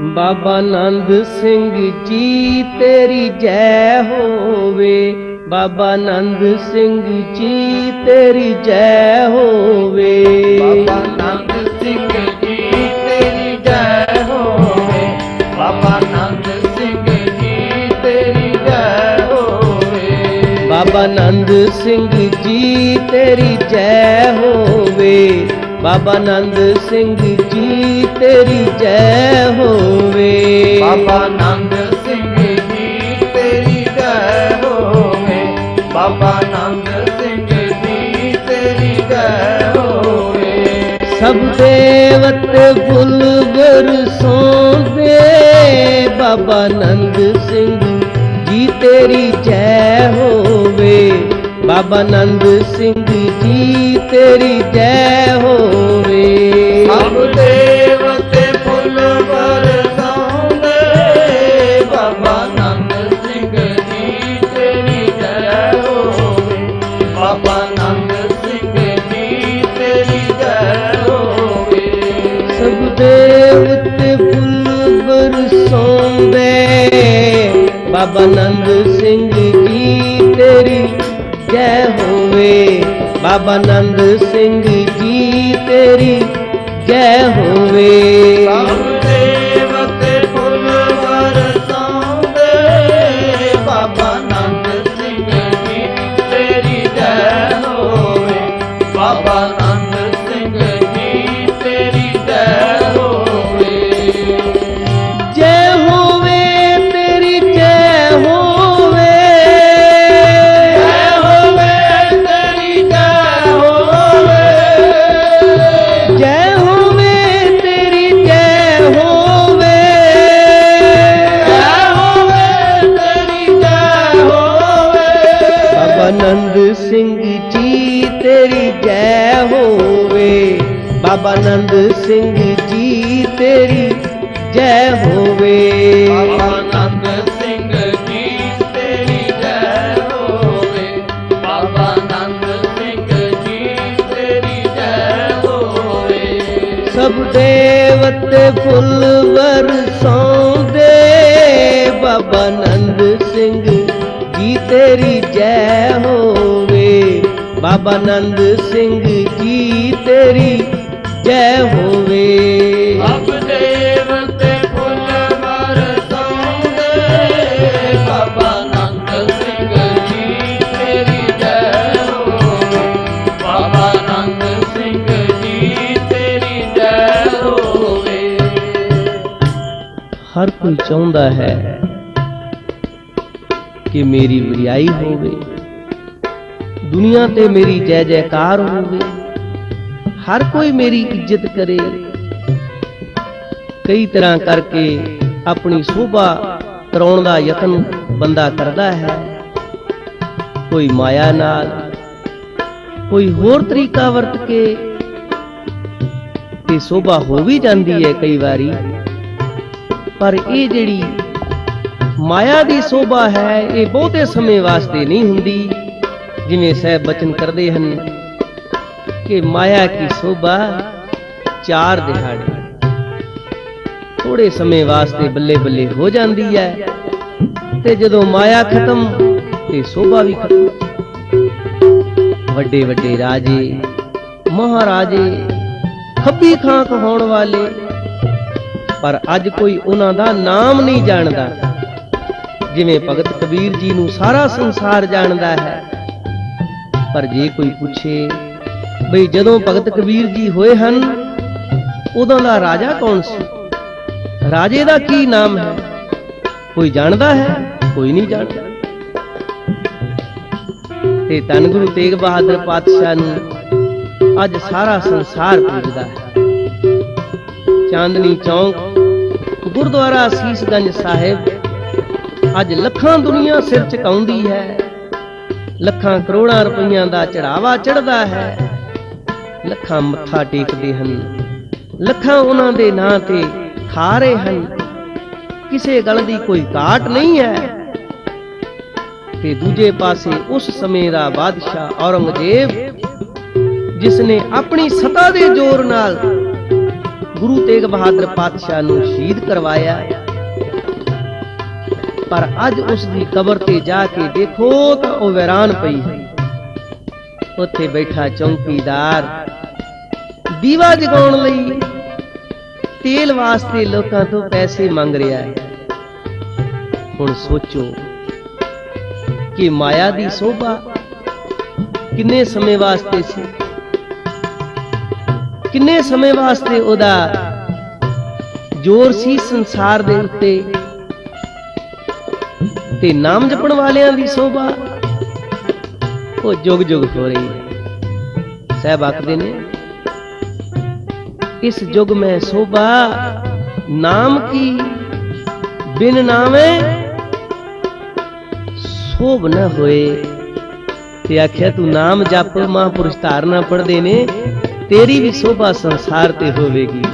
बाबा नंद सिंह जी तेरी जय होवे। बाबा नंद सिंह जी तेरी जय होवे। बाबा नंद सिंह जी तेरी जय होवे। बाबा नंद सिंह जी तेरी जय होवे। बाबा नंद सिंह जी तेरी जय होवे। बाबा नंद सिंह जी तेरी जय होवे। बाबा नंद सिंह जी तेरी जय होवे। बाबा नंद सिंह जी तेरी जय होवे। सब देवत फुल बरसोंदे बाबा नंद सिंह जी तेरी जय होवे। बाबा नंद सिंह जी तेरी जय होवे। सब देवते फुल बरसांदे बाबा नंद सिंह जी तेरी जय होवे। बाबा नंद सिंह जी तेरी जय होवे। सब देवते फुल बरसोंदे बाबा नंद सिंह जी तेरी जय होवे। बाबा नंद सिंह जी तेरी जय होवे। सब देवते फुल बरसांदे बाबा नंद सिंह जी तेरी जय होवे। बाबा नंद सिंह जी तेरी जय होवे। जय होवे तेरी जय होवे। जय होवे तेरी जय होवे। जय होवे तेरी जय होवे। जय होवे तेरी जय होवे। बाबा नंद सिंह जी तेरी जय होवे। बाबा नंद सिंह जी तेरी जय होवे। बाबा नंद सिंह जी तेरी जय होवे। बाबा नंद सिंह जी तेरी जय होवे। सब देवते फुल बरसोंदे बाबा नंद सिंह जी तेरी जय होवे। बाबा नंद सिंह जी तेरी जय होवे। सब देवते फुल बरसांदे बाबा नंद सिंह जी तेरी जय होवे। बाबा नंद सिंह जी तेरी जय होवे। हर कोई चाहुंदा है कि मेरी वरियाई होवे, दुनिया ते मेरी जय जयकार होवे, हर कोई मेरी इज्जत करे। कई तरह करके अपनी शोभा कराउण दा यतन बंदा करदा है। कोई माया नाल, कोई होर तरीका वरत के ते शोभा हो भी जाती है कई बारी। पर ये जिहड़ी माया दी शोभा है ये बहुते समय वास्ते नहीं हुंदी। जिवें साहब बचन करदे हन कि माया की शोभा 4 दिहाड़े, थोड़े समय वास्ते बल्ले बल्ले हो जाती है ते जदों माया खत्म ते शोभा भी खत्म। वड्डे वड्डे राजे महाराजे खब्बी खां कहाउण वाले, पर अज कोई उन्हां दा नाम नहीं जानदा। जिवें भगत कबीर जी नूं सारा संसार जानदा है, पर जे कोई पूछे बई जदों भगत कबीर जी होए हन उदों दा राजा कौन सी, राजे दा की नाम है, कोई जानदा है? कोई नहीं जानदा। ते धन गुरु तेग बहादुर पातशाह नूं अज सारा संसार पूजदा है। चांदनी चौक गुरुद्वारा सीसगंज साहिब अज लखां दुनिया सिर झुकाउंदी है। लखां करोड़ां रुपइयां दा चढ़ावा चढ़दा है। लखां मत्था टेकदे हन, लखां उन्हां दे नां ते खा रहे हन। किसे गल दी कोई घाट नहीं है। ते दूजे पासे उस समय दा बादशाह औरंगजेब जिसने अपनी सत्ता दे जोर नाल गुरु तेग बहादुर पातशाह नूं शहीद करवाया। पर अज उसकी कबर ते जाके देखो तो वह वीरान पई है। उत्थे बैठा चौकीदार दीवा जगाउण लई तेल वास्ते लोकां तो पैसे मंग रहा है। हुण सोचो कि माया दी शोभा किन्ने समय वास्ते सी, किन्ने समय वास्ते ओदा जोर सी संसार दे उत्ते, ते नाम जपण वालियां दी शोभा वो जुग जुग हो रही है। साहब आखदे ने इस युग में शोभा नाम की, बिन नामे शोभ न होए। ते आख्या तू नाम जप, महापुरुष धारना पढ़दे ने, तेरी भी शोभा संसार ते होवेगी।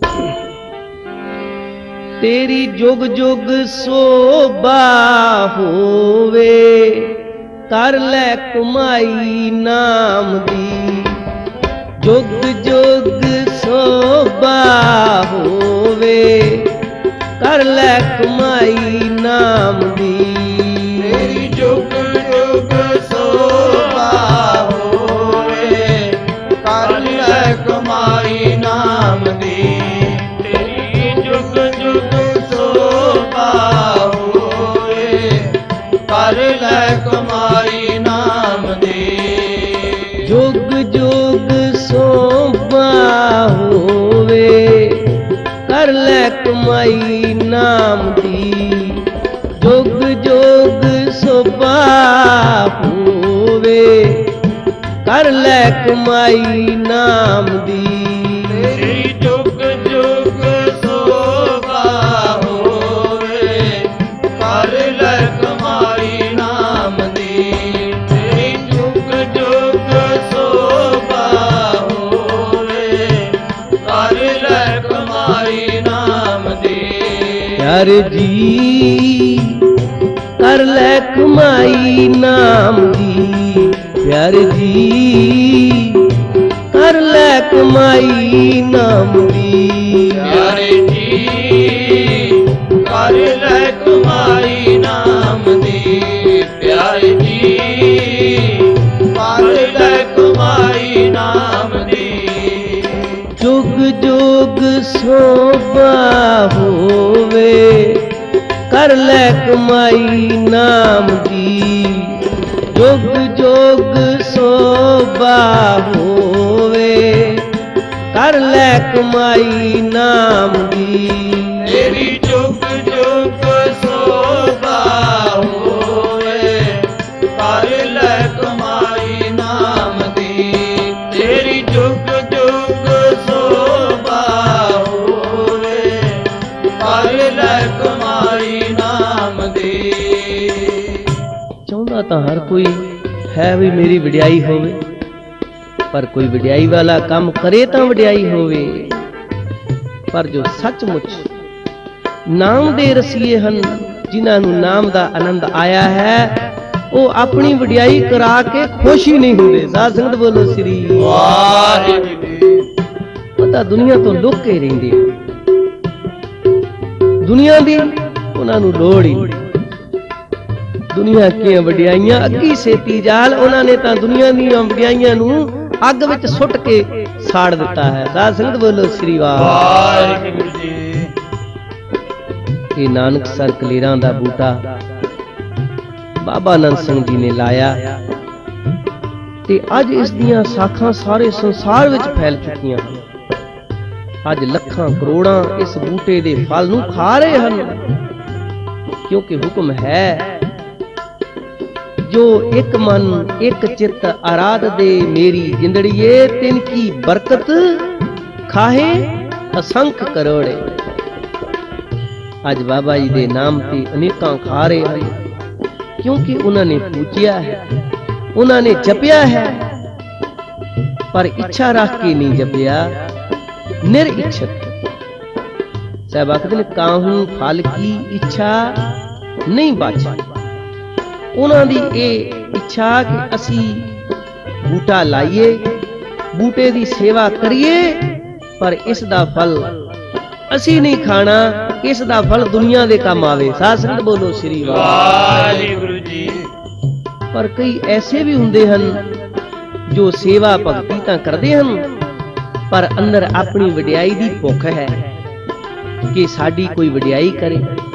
तेरी जुग जुग शोभा होवे, कर ले कमाई नाम दी। जुग जुग शोभा होवे, कर ले कमाई नाम दी। तेरी जुग जुग शोभा होवे, कर ले कमाई नाम दी। तेरी जुग जुग शोभा होवे, कर ले कमाई नाम दी। जुग जुग शोभा होवे, कर ले कमाई नाम दी। जुग जुग शोभा होवे, कर ले कमाई नाम दी। तेरी जुग जुग शोभा होवे, कर ले कमाई नाम दी। तेरी जुग जुग शोभा होवे, कर ले कमाई नाम दी। प्यार जी कर ले कमाई नाम दी। प्यार जी कर ले कमाई नाम दी। प्यारे जी कर ले कमाई नाम दी। प्यारे जी कर ले कमाई नाम दी। जुग जुग शोभा होवे, कर ले कमाई नाम दी। जुग जुग शोभा होवे, कर ले कमाई नाम दी। तेरी जुग जुग शोभा होवे, कर ले कमाई नाम दी। तेरी जुग जुग शोभा होवे, कर ले कमाई नाम दी। चाहुंदा तां हर कोई है भी मेरी वडियाई होवे, पर कोई वडियाई वाला काम करे तां वडियाई होवे। पर जो सचमुच नाम दे रसीए हन, जिन्हां नूं नाम दा आनंद आया है, वो अपनी वडियाई करा के खुश ही नहीं हुंदे। साध संगत बोलो श्री वाहिगुरू। पता दुनिया तो लुक के रहिंदे, दुनिया दी उन्हां नूं लोड़ ही नहीं। दुनिया ਦੀਆਂ ਵਡਿਆਈਆਂ ਅੱਗੀ ਸੇਤੀ ਜਾਲ, ਉਹਨਾਂ ਨੇ ਤਾਂ ਦੁਨੀਆ ਦੀਆਂ ਵਡਿਆਈਆਂ ਨੂੰ ਅੱਗ ਵਿੱਚ ਸੁੱਟ ਕੇ ਸਾੜ ਦਿੱਤਾ ਹੈ। ਸਾਧ ਸੰਗਤ ਬੋਲੋ ਸ੍ਰੀ ਵਾਹਿਗੁਰੂ ਜੀ। ਇਹ ਨਾਨਕ ਸਰ ਕਲੇਰਾਂ ਦਾ ਬੂਟਾ ਬਾਬਾ ਆਨੰਦ ਸਿੰਘ ਜੀ ਨੇ ਲਾਇਆ, ਤੇ ਅੱਜ ਇਸ ਦੀਆਂ ਸਾਖਾਂ ਸਾਰੇ ਸੰਸਾਰ ਵਿੱਚ ਫੈਲ ਚੁੱਕੀਆਂ ਹਨ। ਅੱਜ ਲੱਖਾਂ ਕਰੋੜਾਂ ਇਸ ਬੂਟੇ ਦੇ ਫਲ ਨੂੰ ਖਾ ਰਹੇ ਹਨ, ਕਿਉਂਕਿ ਹੁਕਮ ਹੈ जो एक मन एक चित आराध दे मेरी जिंदड़िए, तिनकी बरकत खाहे असंख करोड़े। आज बाबा जी दे नाम ते अनेकां खा रहे हैं, क्योंकि उन्होंने पूजिया है, उन्होंने जपिया है, पर इच्छा रख के नहीं जपिया, निर इच्छत। साहब आखदे ने काहू फल की इच्छा नहीं बाची। उन्हां दी ਇਹ ਇੱਛਾ ਕਿ ਅਸੀਂ ਬੂਟਾ ਲਾਈਏ, ਬੂਟੇ ਦੀ ਸੇਵਾ ਕਰੀਏ, ਪਰ ਇਸ ਦਾ ਫਲ ਅਸੀਂ ਨਹੀਂ ਖਾਣਾ, ਇਸ ਦਾ ਫਲ ਦੁਨੀਆ ਦੇ ਕੰਮ ਆਵੇ। ਸਾਧ ਸੰਗਤ ਬੋਲੋ ਸ੍ਰੀ ਵਾਹਿਗੁਰੂ ਜੀ। ਪਰ ਕਈ ਐਸੇ ਵੀ ਹੁੰਦੇ ਹਨ ਜੋ ਸੇਵਾ ਭਗਤੀ ਤਾਂ ਕਰਦੇ ਹਨ, ਪਰ ਅੰਦਰ ਆਪਣੀ ਵਡਿਆਈ ਦੀ ਭੁੱਖ ਹੈ ਕਿ ਸਾਡੀ ਕੋਈ ਵਡਿਆਈ ਕਰੇ।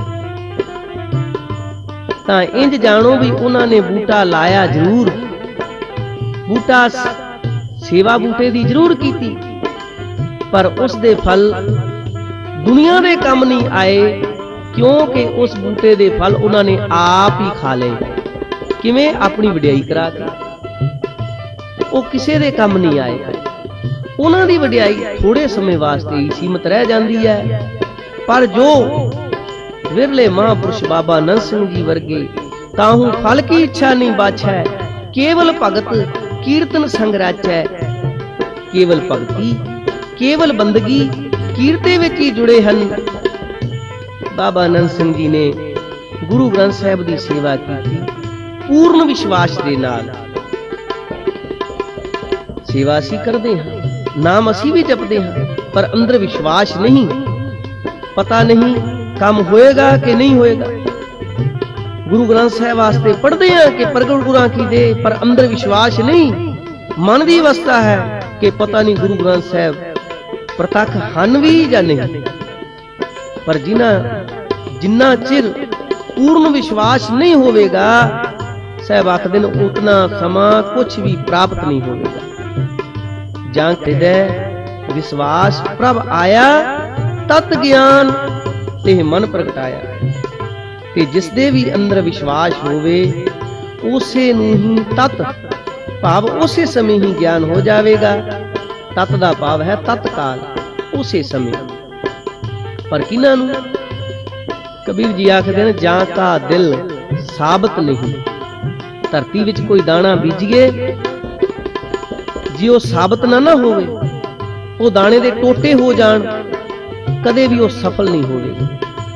ਤਾਂ ਇੰਜ ਜਾਣੋ ਵੀ ਉਹਨਾਂ ਨੇ ਬੂਟਾ ਲਾਇਆ ਜ਼ਰੂਰ, ਬੂਟਾ ਸੇਵਾ ਬੂਟੇ ਦੀ ਜ਼ਰੂਰ ਕੀਤੀ, ਪਰ ਉਸ ਦੇ ਫਲ ਦੁਨੀਆ ਦੇ ਕੰਮ ਨਹੀਂ ਆਏ, ਕਿਉਂਕਿ ਉਸ ਬੂਟੇ ਦੇ ਫਲ ਉਹਨਾਂ ਨੇ ਆਪ ਹੀ ਖਾ ਲਏ। ਕਿਵੇਂ? ਆਪਣੀ ਵਡਿਆਈ ਕਰਾ ਕੇ। ਉਹ ਕਿਸੇ ਦੇ ਕੰਮ ਨਹੀਂ ਆਏ। ਉਹਨਾਂ ਦੀ ਵਡਿਆਈ ਥੋੜੇ ਸਮੇਂ ਵਾਸਤੇ ਹੀ ਸੀਮਤ ਰਹਿ ਜਾਂਦੀ ਹੈ, ਪਰ ਜੋ ਵਿਰਲੇ ਮਹਾਂਪੁਰਸ਼ ਬਾਬਾ ਨੰਦ ਸਿੰਘ ਜੀ ਵਰਗੇ, ਤਾਹੂ ਫਲ ਕੀ ਇੱਛਾ ਨਹੀਂ ਬਾਛੈ, ਕੇਵਲ ਭਗਤ ਕੀਰਤਨ ਸੰਗ ਰਾਚੈ। ਕੇਵਲ ਭਗਤੀ, ਕੇਵਲ ਬੰਦਗੀ ਕੀਰਤੇ ਵਿੱਚ ਹੀ ਜੁੜੇ ਹਨ। ਬਾਬਾ ਨੰਦ ਸਿੰਘ ਜੀ ਨੇ ਗੁਰੂ ਗ੍ਰੰਥ ਸਾਹਿਬ ਦੀ ਸੇਵਾ ਕੀਤੀ ਪੂਰਨ ਵਿਸ਼ਵਾਸ ਦੇ ਨਾਲ। ਸੇਵਾ ਅਸੀਂ ਕਰਦੇ ਹਾਂ, ਨਾਮ ਅਸੀਂ ਵੀ ਜਪਦੇ ਹਾਂ, ਪਰ ਅੰਦਰ ਵਿਸ਼ਵਾਸ ਨਹੀਂ। ਪਤਾ ਨਹੀਂ ਕੰਮ ਹੋਏਗਾ ਕਿ ਨਹੀਂ ਹੋਏਗਾ। ਗੁਰੂ ਗ੍ਰੰਥ ਸਾਹਿਬ ਵਾਸਤੇ ਪੜ੍ਹਦੇ ਹਾਂ ਕਿ ਪ੍ਰਗਟ ਗੁਰਾਂ ਕੀ ਦੇ, ਪਰ ਅੰਦਰ ਵਿਸ਼ਵਾਸ ਨਹੀਂ। ਮਨ ਦੀ ਅਵਸਥਾ ਹੈ ਕਿ ਪਤਾ ਨਹੀਂ ਗੁਰੂ ਗ੍ਰੰਥ ਸਾਹਿਬ ਪ੍ਰਤੱਖ ਹਨ ਵੀ ਜਾਂ ਨਹੀਂ। ਪਰ ਜਿੰਨਾ ਚਿਰ ਪੂਰਨ ਵਿਸ਼ਵਾਸ ਨਹੀਂ ਹੋਵੇਗਾ, ਸਾਹਿਬ ਆਖਦੇ ਨੇ ਉਤਨਾ ਸਮਾਂ ਕੁਛ ਵੀ ਪ੍ਰਾਪਤ ਨਹੀਂ ਹੋਵੇਗਾ। ਜਾਂ ਹਿਰਦੈ ਵਿਸ਼ਵਾਸ ਪ੍ਰਭ ਆਇਆ, ਤਤ ਗਿਆਨ ਤੇ ਮਨ ਪ੍ਰਗਟਾਇਆ। ਤੇ ਜਿਸ ਦੇ ਵੀ ਅੰਦਰ ਵਿਸ਼ਵਾਸ ਹੋਵੇ, ਉਸੇ ਨੂੰ ਹੀ ਤਤ ਭਾਵ ਉਸੇ ਸਮੇਂ ਹੀ ਗਿਆਨ ਹੋ ਜਾਵੇਗਾ। ਤਤ ਦਾ ਭਾਵ ਹੈ ਤਤਕਾਲ, ਉਸੇ ਸਮੇਂ। ਪਰ ਕਿਹਨਾਂ ਨੂੰ? ਕਬੀਰ ਜੀ ਆਖਦੇ ਨੇ ਜਾਂ ਕਾ ਦਿਲ ਸਾਬਤ ਨਹੀਂ। ਧਰਤੀ ਵਿੱਚ ਕੋਈ ਦਾਣਾ ਬੀਜੀਏ, ਜੇ ਉਹ ਸਾਬਤ ਨਾ ਹੋਵੇ, ਉਹ ਦਾਣੇ ਦੇ ਟੋਟੇ ਹੋ ਜਾਣ, ਕਦੇ ਵੀ ਉਹ ਸਫਲ ਨਹੀਂ ਹੋਵੇਗਾ।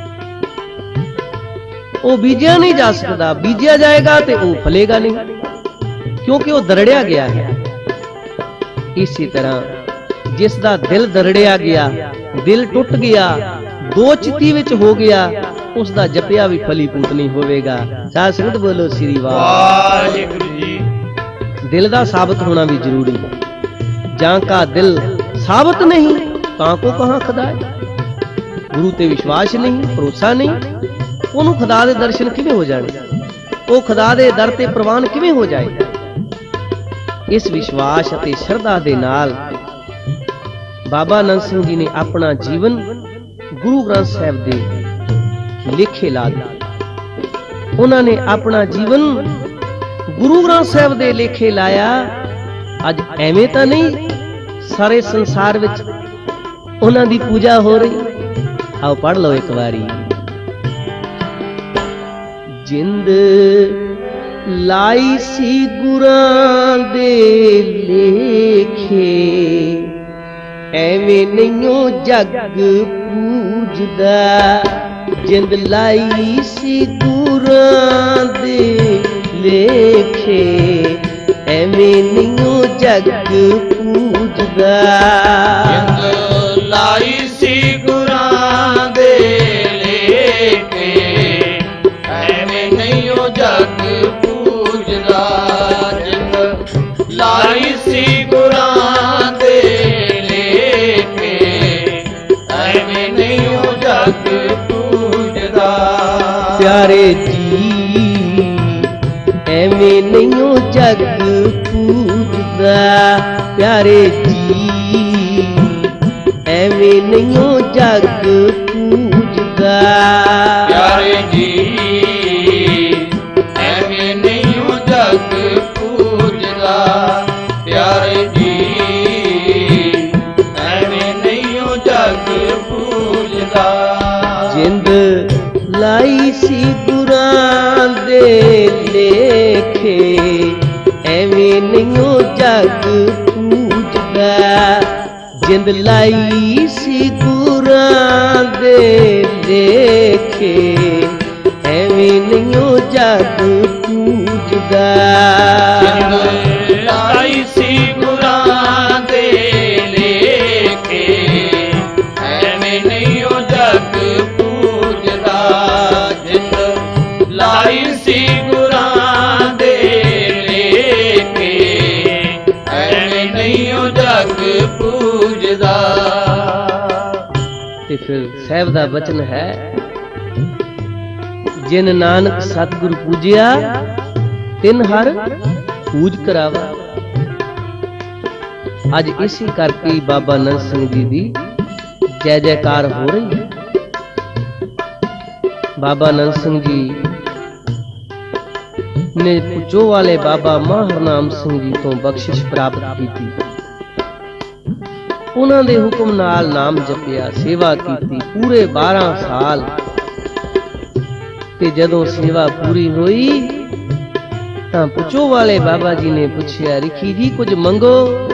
ਉਹ ਬੀਜਿਆ ਨਹੀਂ ਜਾ ਸਕਦਾ। ਬੀਜਿਆ ਜਾਏਗਾ ਤੇ ਉਹ ਫਲੇਗਾ ਨਹੀਂ, ਕਿਉਂਕਿ ਉਹ ਦਰੜਿਆ ਗਿਆ ਹੈ। ਇਸੇ ਤਰ੍ਹਾਂ ਜਿਸ ਦਾ ਦਿਲ ਦਰੜਿਆ ਗਿਆ, ਦਿਲ ਟੁੱਟ ਗਿਆ, ਦੋ ਚਿੱਤੀ ਵਿੱਚ ਹੋ ਗਿਆ, ਉਸ ਦਾ ਜਪਿਆ ਵੀ ਫਲੀਭੂਤ ਨਹੀਂ ਹੋਵੇਗਾ। ਸਾਧ ਸੰਗਤ ਬੋਲੋ ਸ੍ਰੀ ਵਾਹਿਗੁਰੂ ਜੀ। ਦਿਲ ਦਾ ਸਾਬਤ ਹੋਣਾ ਵੀ ਜ਼ਰੂਰੀ ਹੈ। ਜਾਂ ਕਾ ਦਿਲ ਸਾਬਤ ਨਹੀਂ, ਤਾਂ ਕੋ ਕਹਾਂ ਖੁਦਾ ਹੈ। ਗੁਰੂ ਤੇ ਵਿਸ਼ਵਾਸ ਨਹੀਂ, ਭਰੋਸਾ ਨਹੀਂ, ਉਹਨੂੰ ਖੁਦਾ ਦੇ ਦਰਸ਼ਨ ਕਿਵੇਂ ਹੋ ਜਾਣੇ? ਉਹ ਖੁਦਾ ਦੇ ਦਰ ਤੇ ਪ੍ਰਵਾਨ ਕਿਵੇਂ ਹੋ ਜਾਏ? ਇਸ ਵਿਸ਼ਵਾਸ ਅਤੇ ਸ਼ਰਧਾ ਦੇ ਨਾਲ ਬਾਬਾ ਨੰਦ ਸਿੰਘ ਜੀ ਨੇ ਆਪਣਾ ਜੀਵਨ ਗੁਰੂ ਗ੍ਰੰਥ ਸਾਹਿਬ ਦੇ ਲੇਖੇ ਲਾ ਦਿੱਤਾ। ਉਹਨਾਂ ਨੇ ਆਪਣਾ ਜੀਵਨ ਗੁਰੂ ਗ੍ਰੰਥ ਸਾਹਿਬ ਦੇ ਲੇਖੇ ਲਾਇਆ। ਅੱਜ ਐਵੇਂ ਤਾਂ ਨਹੀਂ ਸਾਰੇ ਸੰਸਾਰ ਵਿੱਚ ਉਹਨਾਂ ਦੀ ਪੂਜਾ ਹੋ ਰਹੀ। ਆਓ ਪੜ੍ਹ ਲਓ ਇੱਕ ਵਾਰੀ। ਜਿੰਦ ਲਾਈ ਸੀ ਗੁਰਾਂ ਦੇ ਲੇਖੇ, ਐਵੇਂ ਨਹੀਂਓ ਜੱਗ ਪੂਜਦਾ। ਜਿੰਦ ਲਾਈ ਸੀ ਗੁਰਾਂ ਦੇ ਲੇਖੇ, ਐਵੇਂ ਨਹੀਂਓ ਜੱਗ ਪੂਜਦਾ। ਜਿੰਦ ਲਾਈ ਸੀ ਗੁਰਾਂ ਦੇ ਲੇਖੇ, ਐਵੇਂ ਨਹੀਂਓ ਜੱਗ ਪੂਜਦਾ। ਜਿੰਦ ਲਾਈ ਸੀ ਗੁਰਾਂ ਦੇ ਲੇਖੇ, ਐਵੇਂ ਨਹੀਂਓ ਜੱਗ ਪੂਜਦਾ। ਪਿਆਰੇ ਜੀ ਐਵੇਂ ਨਹੀਂਓ ਜੱਗ ਪੂਜਦਾ। ਪਿਆਰੇ ਜੀ ਐਵੇਂ ਨਹੀਂਓ ਜੱਗ ਪੂਜਦਾ। ਪਿਆਰੇ ਜੀ ਐਵੇਂ ਨਹੀਂਓ ਜੱਗ ਪੂਜਦਾ। ਪਿਆਰੇ ਜੀ ਐਵੇਂ ਨਹੀਂਓ ਜੱਗ ਪੂਜਦਾ। ਜਿੰਦ ਲਾਈ ਸੀ ਗੁਰਾਂ ਦੇ ਲੇਖੇ, ਐਵੇਂ ਨਹੀਂਓ ਜੱਗ ਪੂਜਦਾ। ਜਿੰਦ ਲਾਈ ਸੀ ਗੁਰਾਂ ਦੇ ਲੇਖੇ, ਐਵੇਂ ਨਹੀਂਓ ਜੱਗ ਪੂਜਦਾ। ਜਿੰਦ ਲਾਈ ਸੀ ਗੁਰਾਂ ਦੇ ਲੇਖੇ, ਐਵੇਂ ਨਹੀਂਓ ਜਗ ਪੂਜਦਾ। ਤੇ ਫਿਰ ਸਾਹਿਬ ਦਾ ਬਚਨ ਹੈ, ਜਿਨ ਨਾਨਕ ਸਤਿਗੁਰ ਪੂਜਿਆ ਤਿਨ ਹਰ ਪੂਜ ਕਰਾਵਾ। ਅੱਜ ਇਸੇ ਕਰਕੇ ਬਾਬਾ ਨੰਦ ਸਿੰਘ ਜੀ ਦੀ ਜੈ ਜੈਕਾਰ ਹੋ ਰਹੀ ਹੈ। ਬਾਬਾ ਨੰਦ ਸਿੰਘ ਜੀ ਨੇ ਪੁੱਜੋ ਵਾਲੇ ਬਾਬਾ ਹਰਨਾਮ ਸਿੰਘ ਜੀ ਤੋਂ ਬਖਸ਼ਿਸ਼ ਪ੍ਰਾਪਤ ਕੀਤੀ। ਉਹਨਾਂ ਦੇ ਹੁਕਮ ਨਾਲ ਨਾਮ ਜਪਿਆ, ਸੇਵਾ ਕੀਤੀ ਪੂਰੇ 12 ਸਾਲ। ਤੇ ਜਦੋਂ ਸੇਵਾ ਪੂਰੀ ਹੋਈ ਤਾਂ ਪੁੱਜੋ ਵਾਲੇ ਬਾਬਾ ਜੀ ਨੇ ਪੁੱਛਿਆ, ਰਿਖੀ ਜੀ ਕੁਝ ਮੰਗੋ।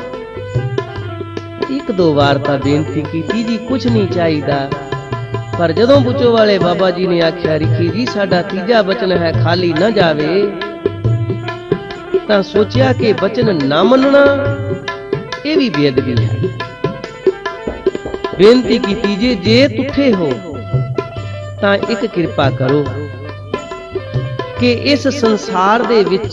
ਇੱਕ ਦੋ ਵਾਰ ਤਾਂ ਬੇਨਤੀ ਕੀਤੀ ਜੀ ਕੁਝ ਨਹੀਂ ਚਾਹੀਦਾ, ਪਰ ਜਦੋਂ ਪੁੱਜੋ ਵਾਲੇ ਬਾਬਾ ਜੀ ਨੇ ਆਖਿਆ, ਰਿਖੀ ਜੀ ਸਾਡਾ ਤੀਜਾ ਬਚਨ ਹੈ ਖਾਲੀ ਨਾ ਜਾਵੇ, ਤਾਂ ਸੋਚਿਆ ਕਿ ਬਚਨ ਨਾ ਮੰਨਣਾ ਇਹ ਵੀ ਬੇਅਦਬੀ ਹੈ। ਬੇਨਤੀ ਕੀਤੀ ਜੇ ਤੁਠੇ ਹੋ ਤਾਂ ਇੱਕ ਕਿਰਪਾ ਕਰੋ ਕਿ ਇਸ ਸੰਸਾਰ ਦੇ ਵਿੱਚ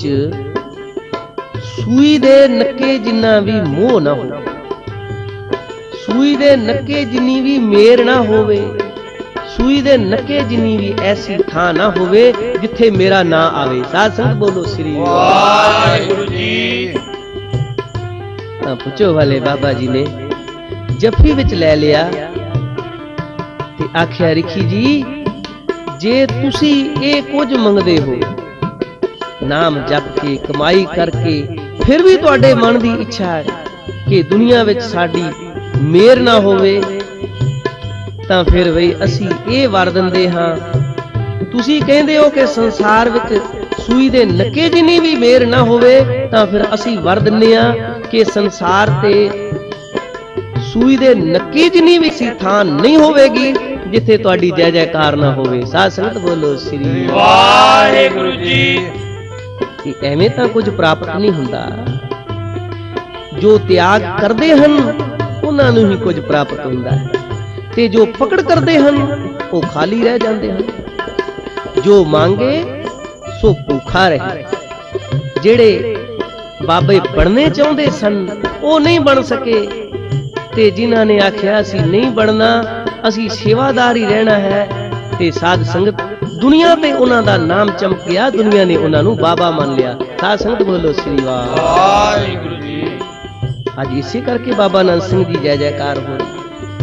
ਸੂਈ ਦੇ ਨੱਕੇ ਜਿੰਨਾ ਵੀ ਮੋਹ ਨਾ ਹੋਵੇ, ਸੂਈ ਦੇ ਨੱਕੇ ਜਿੰਨੀ ਵੀ ਮੇਰ ਨਾ ਹੋਵੇ, ਸੂਈ ਦੇ ਨੱਕੇ ਜਿੰਨੀ ਵੀ ਐਸੀ ਥਾਂ ਨਾ ਹੋਵੇ ਜਿੱਥੇ ਮੇਰਾ ਨਾਂ ਆਵੇ। ਸਾਧ ਸੰਗਤ ਬੋਲੋ ਸ੍ਰੀ ਵਾਹਿਗੁਰੂ ਜੀ। ਤਾਂ ਪੁੱਛੋ ਵਾਲੇ ਬਾਬਾ ਜੀ ਨੇ ਜੱਫੀ ਵਿੱਚ ਲੈ ਲਿਆ ਤੇ ਆਖਿਆ, ਰਿਖੀ ਜੀ ਜੇ ਤੁਸੀਂ ਇਹ ਕੁਝ ਮੰਗਦੇ ਹੋ, ਨਾਮ ਜਪ ਕੇ ਕਮਾਈ ਕਰਕੇ, ਫਿਰ ਵੀ ਤੁਹਾਡੇ ਮਨ ਦੀ ਇੱਛਾ ਹੈ ਕਿ ਦੁਨੀਆ ਵਿੱਚ ਸਾਡੀ ਮੇਰ ਨਾ ਹੋਵੇ, ਤਾਂ ਫਿਰ ਬਈ ਅਸੀਂ ਇਹ ਵਰ ਦਿੰਦੇ ਹਾਂ। ਤੁਸੀਂ ਕਹਿੰਦੇ ਹੋ ਕਿ ਸੰਸਾਰ ਵਿੱਚ ਸੂਈ ਦੇ ਨੱਕੇ ਜਿੰਨੀ ਵੀ ਮੇਰ ਨਾ ਹੋਵੇ, ਤਾਂ ਫਿਰ ਅਸੀਂ ਵਰ ਦਿੰਦੇ ਹਾਂ ਕਿ ਸੰਸਾਰ ਤੇ ਸੂਈ ਦੇ ਨੱਕੇ ਜਿੰਨੀ ਵੀ ਸੀ ਥਾਂ ਨਹੀਂ ਹੋਵੇਗੀ ਜਿੱਥੇ ਤੁਹਾਡੀ ਜੈ ਜੈਕਾਰ ਨਾ ਹੋਵੇ। ਸਾਧ ਸੰਗਤ ਬੋਲੋ ਸ੍ਰੀ ਵਾਹਿਗੁਰੂ ਜੀ। ਕਿ ਐਵੇਂ ਤਾਂ ਕੁਝ ਪ੍ਰਾਪਤ ਨਹੀਂ ਹੁੰਦਾ, ਜੋ ਤਿਆਗ ਕਰਦੇ ਹਨ ਉਹਨਾਂ ਨੂੰ ਹੀ ਕੁਝ ਪ੍ਰਾਪਤ ਹੁੰਦਾ ਹੈ, ਤੇ ਜੋ ਪਕੜ ਕਰਦੇ ਹਨ ਉਹ ਖਾਲੀ ਰਹਿ ਜਾਂਦੇ ਹਨ। ਜੋ ਮੰਗੇ ਸੋ ਭੁੱਖਾ ਰਹੇ। ਜਿਹੜੇ ਬਾਬੇ ਬਣਨੇ ਚਾਹੁੰਦੇ ਸਨ ਉਹ ਨਹੀਂ ਬਣ ਸਕੇ, ਤੇ ਜਿਨ੍ਹਾਂ ਨੇ ਆਖਿਆ ਅਸੀਂ ਨਹੀਂ ਬਣਨਾ, ਅਸੀਂ ਸੇਵਾਦਾਰ ਹੀ ਰਹਿਣਾ ਹੈ, ਤੇ ਸਾਧ ਸੰਗਤ ਦੁਨੀਆ ਤੇ ਉਹਨਾਂ ਦਾ ਨਾਮ ਚਮਕਿਆ, ਦੁਨੀਆ ਨੇ ਉਹਨਾਂ ਨੂੰ ਬਾਬਾ ਮੰਨ ਲਿਆ। ਸਾਧ ਸੰਗਤ ਬੋਲੋ ਸ੍ਰੀ ਵਾਹਿਗੁਰੂ ਜੀ। ਅੱਜ ਇਸੇ ਕਰਕੇ ਬਾਬਾ ਨੰਦ ਸਿੰਘ ਦੀ ਜੈ ਜੈਕਾਰ ਹੋ ਰਹੀ।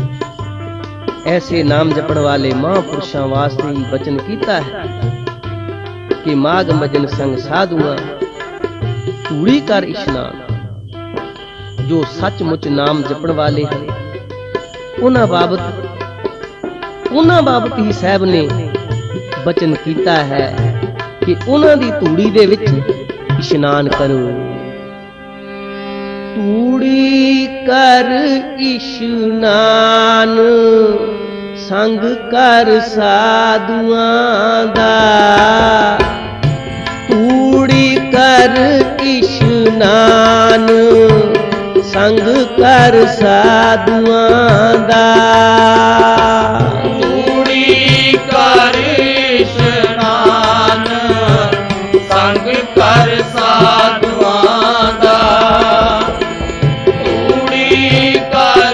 ऐसे नाम जपण वाले महापुरुषों वास्ते ही बचन कीता है कि माघ मजन संग साधुआ धूड़ी कर इशनान। जो सचमुच नाम जपण वाले हैं उन्हां बाबत ही साहब ने बचन कीता है कि उन्हां दी धूड़ी दे विच इशनान करो। धूड़ी कर इशनान संग कर साधुआं दा। धूड़ी कर इशनान संग कर साधुआं दा। धूड़ी कर इशनान संग कर साधुआं दा। धूड़ी कर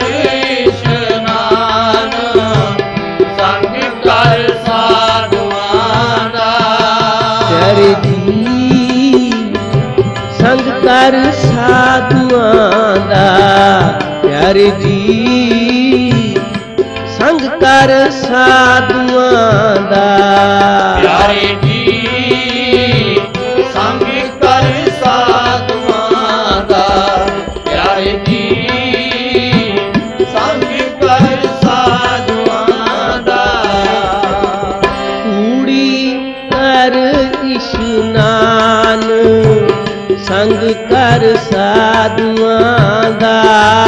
इशनान संग कर साधुआं दा। प्यारे जी संग कर साधुआं दा। प्यारे जी संग कर साधुआं दा। प्यारे जी संग कर साधुआं दा। प्यारे जी संग कर साधुआं दा। धूड़ी कर इशनान संग कर साधुआं दा।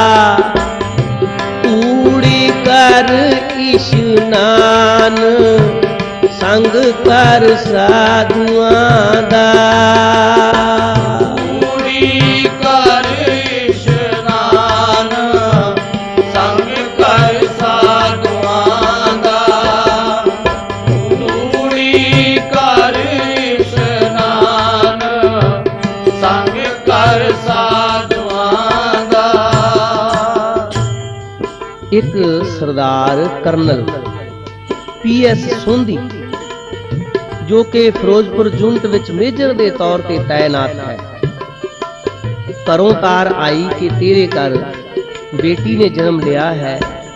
धूड़ी कर इशनान संग कर साधुआं दा। धूड़ी कर इशनान संग कर साधुआं दा। धूड़ी कर इशनान संग कर साधुआं दा। एक सरदार करनल PS सोंधी जो कि फिरोजपुर यूनिट विच मेजर के तौर पर तैनात है, घरों तार आई कि तेरे घर बेटी ने जन्म लिया है,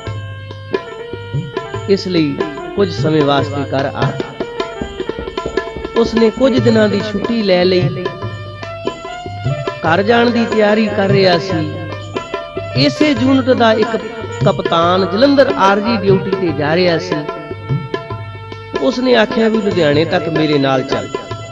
इसलिए कुछ समय वास्ते घर आ। उसने कुछ दिनों की छुट्टी ले ली, घर जाने की तैयारी कर रहा सी। इसे यूनिट का एक कप्तान जलंधर आरजी ड्यूटी ते जा रहा सी। उसने आख्या भी लुधियाने तक मेरे नाल चल।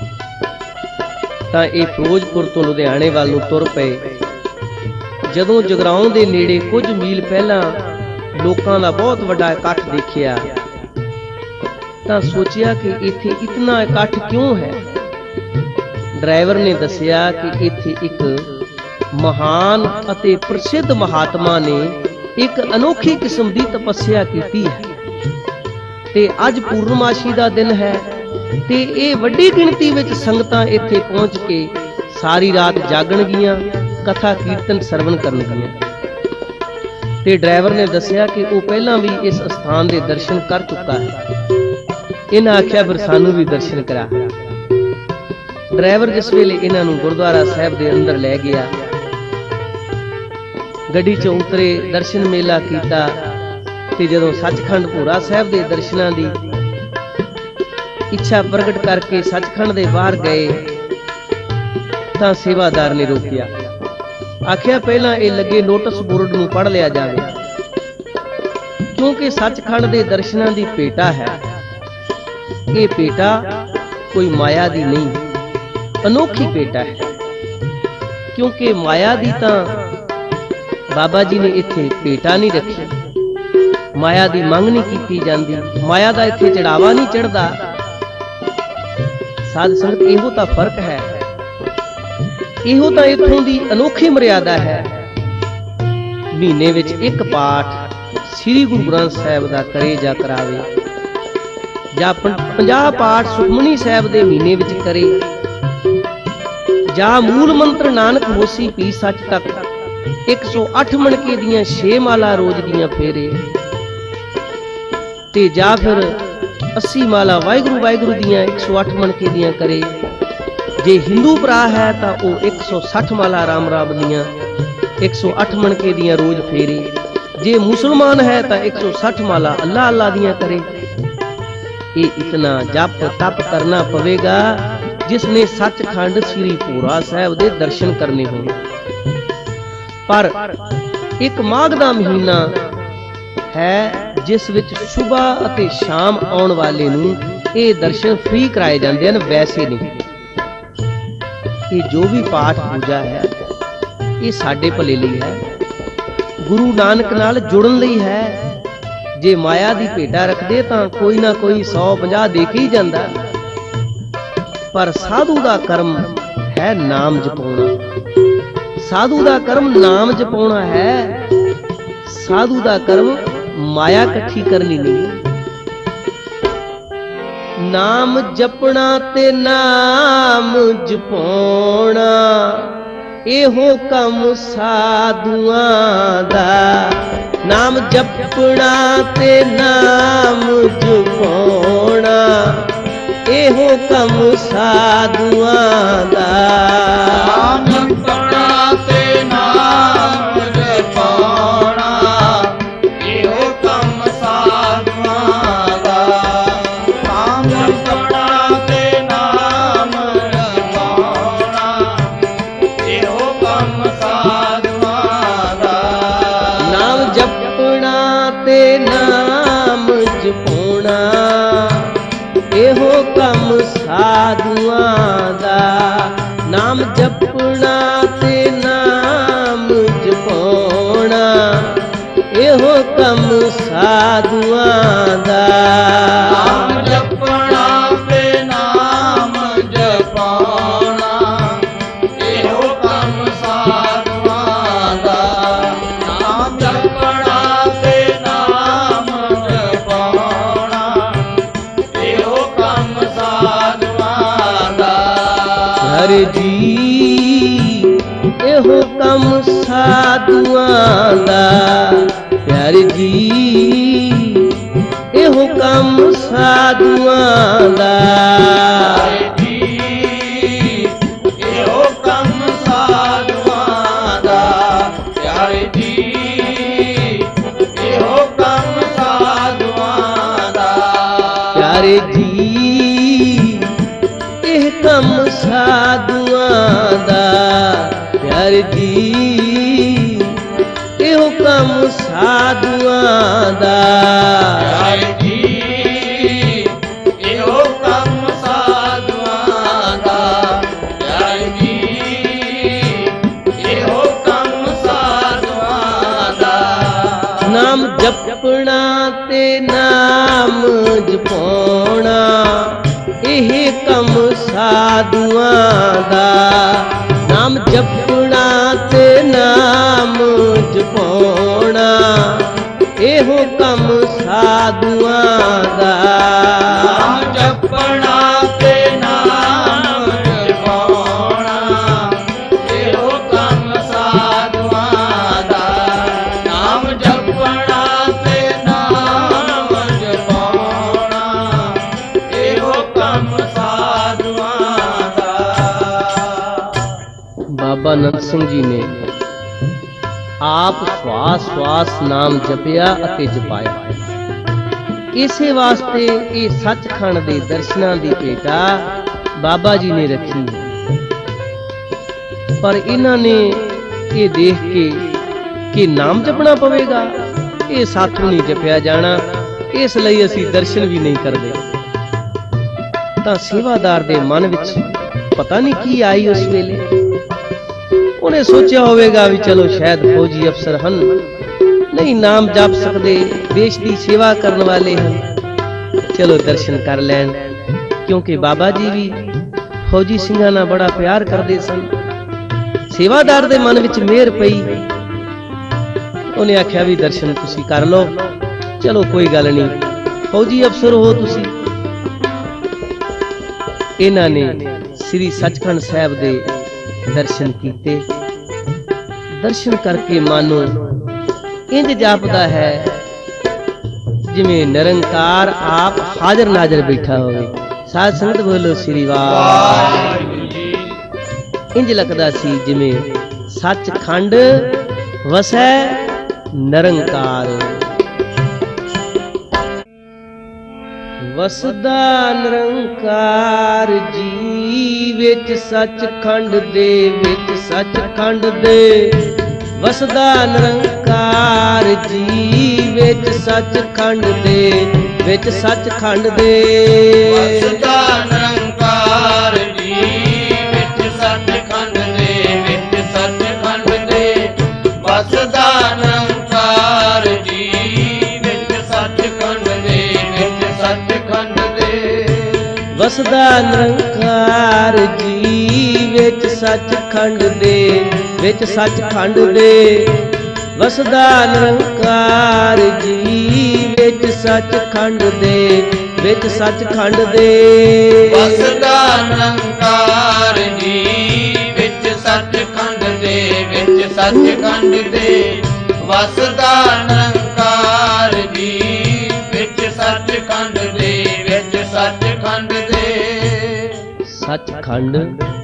तां ये फिरोजपुर तो लुधियाने वाल नूं तुर पे। जदों जगराओं दे नेड़े कुछ मील पहला लोकां दा बहुत वड्डा इकट्ठ देखिया तां सोचिया कि इत्थे इतना इकट्ठ क्यों है। ड्राइवर ने दसिया कि इत्थे एक महान अते प्रसिद्ध महात्मा ने एक अनोखी किस्म की तपस्या की है ते अज पूर्णमाशी का दिन है ते ये वड्डी गिणती विच संगतां इत्थे पहुंच के सारी रात जागणगियां, कथा कीर्तन सरवण करनगियां। ते ड्राइवर ने दसिया कि वो पहला भी इस स्थान के दर्शन कर चुका है। इन्हां आख्या फिर सानू भी दर्शन करा। ड्राइवर जिस वेले इन्हां नूं गुरुद्वारा साहिब दे अंदर लै गया, गड्डी च उतरे, दर्शन मेला किया ते जदों सचखंड भोरा साहिब दे दर्शनां दी इच्छा प्रगट करके सचखंड दे बाहर गए तां सेवादार ने रोकिया। आखिया पहला ये लगे नोटिस बोर्ड नूं पढ़ लिया जाए, क्योंकि सचखंड दे दर्शनां दी भेटा है। ये भेटा कोई माया दी नहीं, अनोखी भेटा है। क्योंकि माया दी तां बाबा जी ने इत्थे भेटा नहीं रखी, माया दी मंग नहीं की जाती, माया दा इत्थे चढ़ावा नहीं चढ़दा। साध संगत इहो तां फर्क है, इहो तां इत्थों दी अनोखी मर्यादा है। महीने विच एक पाठ श्री गुरु ग्रंथ साहिब दा करे जा करावे, जां 50 पाठ सुखमनी साहिब दे महीने विच करे, जां मूल मंत्र नानक होसी पी सच तक 108 मणके दियां 6 माला रोज दियां फेरे ते जा फिर 80 माला वाहिगुरु वाहिगुरु दियां 108 मणके दियां करे। जे हिंदू भरा है तो वह 160 माला राम राम दियां 108 मणके दियां रोज फेरे। जे मुसलमान है तो 160 माला अल्लाह अल्लाह दियां करे। ये इतना जप तप करना पवेगा जिसने सचखंड श्री भोरा साहिब दे दर्शन करने होंगे। पर एक माघ दा महीना है जिस विच सुबह अते शाम आउण वाले नूं ये दर्शन फ्री कराए जाते हैं, वैसे नहीं। ये जो भी पाठ पूजा है ये साडे भले लई है, गुरु नानक नाल जुड़न लई है। जे माया दी भेटा रखदे तां कोई ना कोई 150 दे के ही जांदा, पर साधु दा कर्म है नाम जपाउणा। साधु दा कर्म नाम जपाउणा है, साधु दा कर्म माया इकट्ठी करनी नहीं। नाम जपना ते नाम जपाउणा एहो कम साधुआं दा। नाम जपना ते नाम जपाउणा एहो कम साधुआं दा। नाम जपना ते नाम जपाउणा एहो कम साधुआं दा। नाम जपना ते नाम जपाउणा एहो कम साधुआं दा। नाम जपना ते नाम जपाउणा एहो कम साधुआं दा। नाम जपना ते नाम जपाउणा एहो कम साधुआं दा। नाम जपना ते नाम जपाउणा एहो कम साधुआं दा। नाम जपना ते नाम जपाउणा एहो कम साधुआं दा। हर जी एहो कम साधुआं दा। प्यारे जी एहो कम साधुआं दा। एहो कम साधुआं दा प्यारे जी एहो कम साधुआं दा। प्यारे जी एह कम साधुआं दा। प्यारे जी एहो कम साधुआं दा। प्यारे जी एहो कम साधुआं दा। प्यारे जी एहो कम साधुआं दा। नाम जपना ते नाम जपाउणा एह कम साधुआं दा। नाम जपना ते नाम जपाउणा एहो कम साधुआं दा। नाम जपना ते नाम जपाउणा एहो कम साधुआं दा। नाम जपना ते नाम जपाउणा एहो कम साधुआं दा। बाबा नंद सिंह जी ने आप श्वास श्वास नाम जपिया ਅਤੇ ਜਪਾਇਆ। ਇਸੇ ਵਾਸਤੇ ਇਹ ਸੱਚਖੰਡ ਦੇ ਦਰਸ਼ਨਾਂ ਦੀ ਭੇਟਾ ਬਾਬਾ ਜੀ ਨੇ ਰੱਖੀ। ਪਰ ਇਹਨਾਂ ਨੇ ਇਹ ਦੇਖ ਕੇ ਕਿ ਨਾਮ ਜਪਣਾ ਪਵੇਗਾ, ਇਹ ਸਾਥੋਂ ਨਹੀਂ ਜਪਿਆ ਜਾਣਾ, ਇਸ ਲਈ ਅਸੀਂ ਦਰਸ਼ਨ ਵੀ ਨਹੀਂ ਕਰਦੇ। ਤਾਂ ਸੇਵਾਦਾਰ ਦੇ ਮਨ ਵਿੱਚ ਪਤਾ ਨਹੀਂ ਕੀ ਆਈ ਉਸ ਵੇਲੇ। ਉਹਨੇ ਸੋਚਿਆ ਹੋਵੇਗਾ ਵੀ ਚਲੋ ਸ਼ਾਇਦ ਫੌਜੀ ਅਫਸਰ ਹਨ, नहीं नाम जप सकते, देश की सेवा करने वाले हैं, चलो दर्शन कर लैन। क्योंकि बाबा जी भी फौजी सिंघां नाल बड़ा प्यार करते सन। सेवादार दे मन विच मेहर पई, उन्हें आख्या भी दर्शन तुसी कर लो, चलो कोई गल नहीं, फौजी अफसर हो तुसी। इन्हां ने श्री सचखंड साहब दे दर्शन कीते। दर्शन करके मानो इंज जापदा है जिवें निरंकार आप हाजर नाजर बैठा होवे। साध संगत बोलो श्री वाहिगुरू जी। इंज लगदा सी जिवें सचखंड वसै निरंकार। वसदा निरंकार जी विच सचखंड दे, विच सचखंड दे। वसदा निरंकार जी विच सचखंड दे, विच सचखंड दे। वसदा निरंकार जी विच सचखंड दे, विच सचखंड दे। वसदा निरंकार जी विच सचखंड दे, विच सचखंड दे। वसदा निरंकार जी विच सचखंड दे, विच सचखंड दे। वसदा निरंकार जी विच सचखंड दे, विच सचखंड दे। वसदा निरंकार जी विच सचखंड दे, विच सचखंड दे। वसदा निरंकार जी विच सचखंड दे, विच सचखंड दे। सचखंड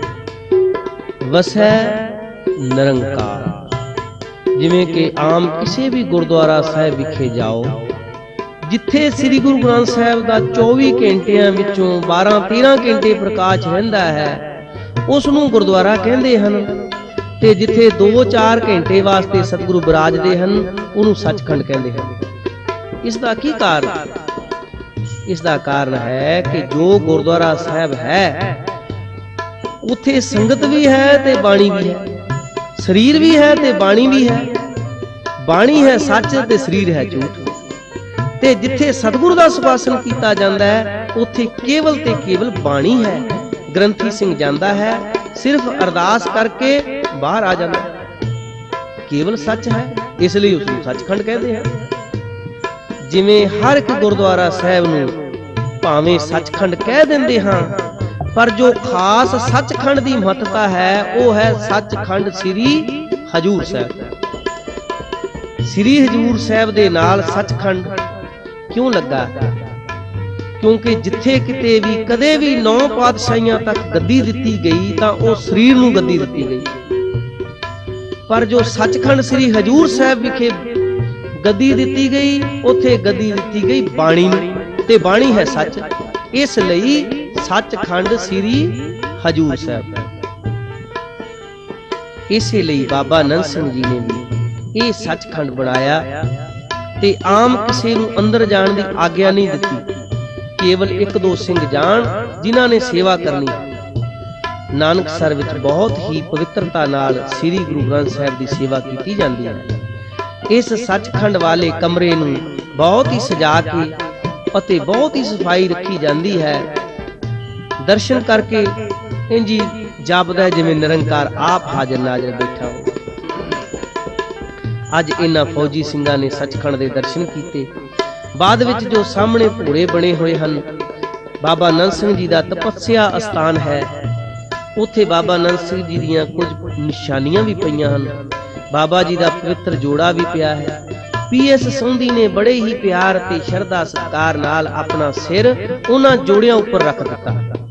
वसै निरंकार। जिवें कि आम किसी भी गुरुद्वारा साहिब विखे जाओ, जिथे श्री गुरु ग्रंथ साहिब का 24 घंटिया विचों 12-13 घंटे प्रकाश रहिंदा है, उसनूं गुरुद्वारा कहंदे हन। ते जिथे 2-4 घंटे वास्ते सतगुरु विराजदे हन, उहनूं सचखंड कहंदे हन। इसदा की कारण? इसदा कारण है कि जो गुरुद्वारा साहिब है उत्थे संगत भी है ते बाणी भी है, शरीर भी है ते बाणी भी है। बाणी है सच ते शरीर है झूठ। ते जिथे सतगुरु दा सुभाषण कीता जांदा है, उत्थे केवल ते केवल बाणी है। ग्रंथी सिंह जांदा है, सिर्फ अरदास करके बाहर आ जाता है। केवल सच है, इसलिए उसको सचखंड कहते हैं। जिवें हर एक गुरुद्वारा साहिब नूं भावें सचखंड कह दिंदे हां, पर जो खास सचखंड की महत्ता है वो है सचखंड श्री हजूर साहब। ਸ੍ਰੀ ਹਜੂਰ ਸਾਹਿਬ ਦੇ ਨਾਲ ਸੱਚਖੰਡ ਕਿਉਂ ਲੱਗਾ? ਕਿਉਂਕਿ ਜਿੱਥੇ ਕਿਤੇ ਵੀ ਕਦੇ ਵੀ 9 ਪਾਤਸ਼ਾਹੀਆਂ ਤੱਕ ਗੱਦੀ ਦਿੱਤੀ ਗਈ ਤਾਂ ਉਹ ਸਰੀਰ ਨੂੰ ਗੱਦੀ ਦਿੱਤੀ ਗਈ, ਪਰ ਜੋ ਸੱਚਖੰਡ ਸ੍ਰੀ ਹਜੂਰ ਸਾਹਿਬ ਵਿਖੇ ਗੱਦੀ ਦਿੱਤੀ ਗਈ, ਉੱਥੇ ਗੱਦੀ ਦਿੱਤੀ ਗਈ ਬਾਣੀ ਨੂੰ, ਤੇ ਬਾਣੀ ਹੈ ਸੱਚ। ਇਸ ਲਈ ਸੱਚਖੰਡ ਸ੍ਰੀ ਹਜੂਰ ਸਾਹਿਬ। ਇਸੇ ਲਈ ਬਾਬਾ ਨੰਦ ਸਿੰਘ ਜੀ ਨੇ ਵੀ ਇਹ ਸੱਚਖੰਡ ਬਣਾਇਆ ਤੇ ਆਮ ਕਿਸੇ ਨੂੰ ਅੰਦਰ ਜਾਣ ਦੀ ਆਗਿਆ ਨਹੀਂ ਦਿੱਤੀ। ਕੇਵਲ 1-2 ਸਿੰਘ ਜਾਣ ਜਿਨ੍ਹਾਂ ਨੇ ਸੇਵਾ ਕਰਨੀ। ਨਾਨਕਸਰ ਵਿੱਚ ਬਹੁਤ ਹੀ ਪਵਿੱਤਰਤਾ ਨਾਲ ਸ੍ਰੀ ਗੁਰੂ ਗ੍ਰੰਥ ਸਾਹਿਬ ਦੀ ਸੇਵਾ ਕੀਤੀ ਜਾਂਦੀ ਹੈ। ਇਸ ਸੱਚਖੰਡ ਵਾਲੇ ਕਮਰੇ ਨੂੰ ਬਹੁਤ ਹੀ ਸਜਾ ਕੇ ਅਤੇ ਬਹੁਤ ਹੀ ਸਫਾਈ ਰੱਖੀ ਜਾਂਦੀ ਹੈ। ਦਰਸ਼ਨ ਕਰਕੇ ਇੰਜੀ ਜਾਪਦਾ ਜਿਵੇਂ ਨਿਰੰਕਾਰ ਆਪ ਹਾਜ਼ਰ ਨਾਜ਼ਰ ਬੈਠਾ ਹੋ। ਅੱਜ ਇਹਨਾਂ ਫੌਜੀ ਸਿੰਘਾਂ ਨੇ ਸੱਚਖੰਡ ਦੇ ਦਰਸ਼ਨ ਕੀਤੇ। ਬਾਅਦ ਵਿੱਚ ਜੋ ਸਾਹਮਣੇ ਭੋਰੇ ਬਣੇ ਹੋਏ ਹਨ, ਬਾਬਾ ਨੰਦ ਸਿੰਘ ਜੀ ਦਾ ਤਪੱਸਿਆ ਅਸਥਾਨ ਹੈ। ਉੱਥੇ ਬਾਬਾ ਨੰਦ ਸਿੰਘ ਜੀ ਦੀਆਂ ਕੁਝ ਨਿਸ਼ਾਨੀਆਂ ਵੀ ਪਈਆਂ ਹਨ। ਬਾਬਾ ਜੀ ਦਾ ਪਵਿੱਤਰ ਜੋੜਾ ਵੀ ਪਿਆ ਹੈ। ਪੀਐਸ ਸੋਂਧੀ ਨੇ ਬੜੇ ਹੀ ਪਿਆਰ ਤੇ ਸ਼ਰਧਾ ਸਤਿਕਾਰ ਨਾਲ ਆਪਣਾ ਸਿਰ ਉਹਨਾਂ ਜੋੜਿਆਂ ਉੱਪਰ ਰੱਖ ਦਿੱਤਾ।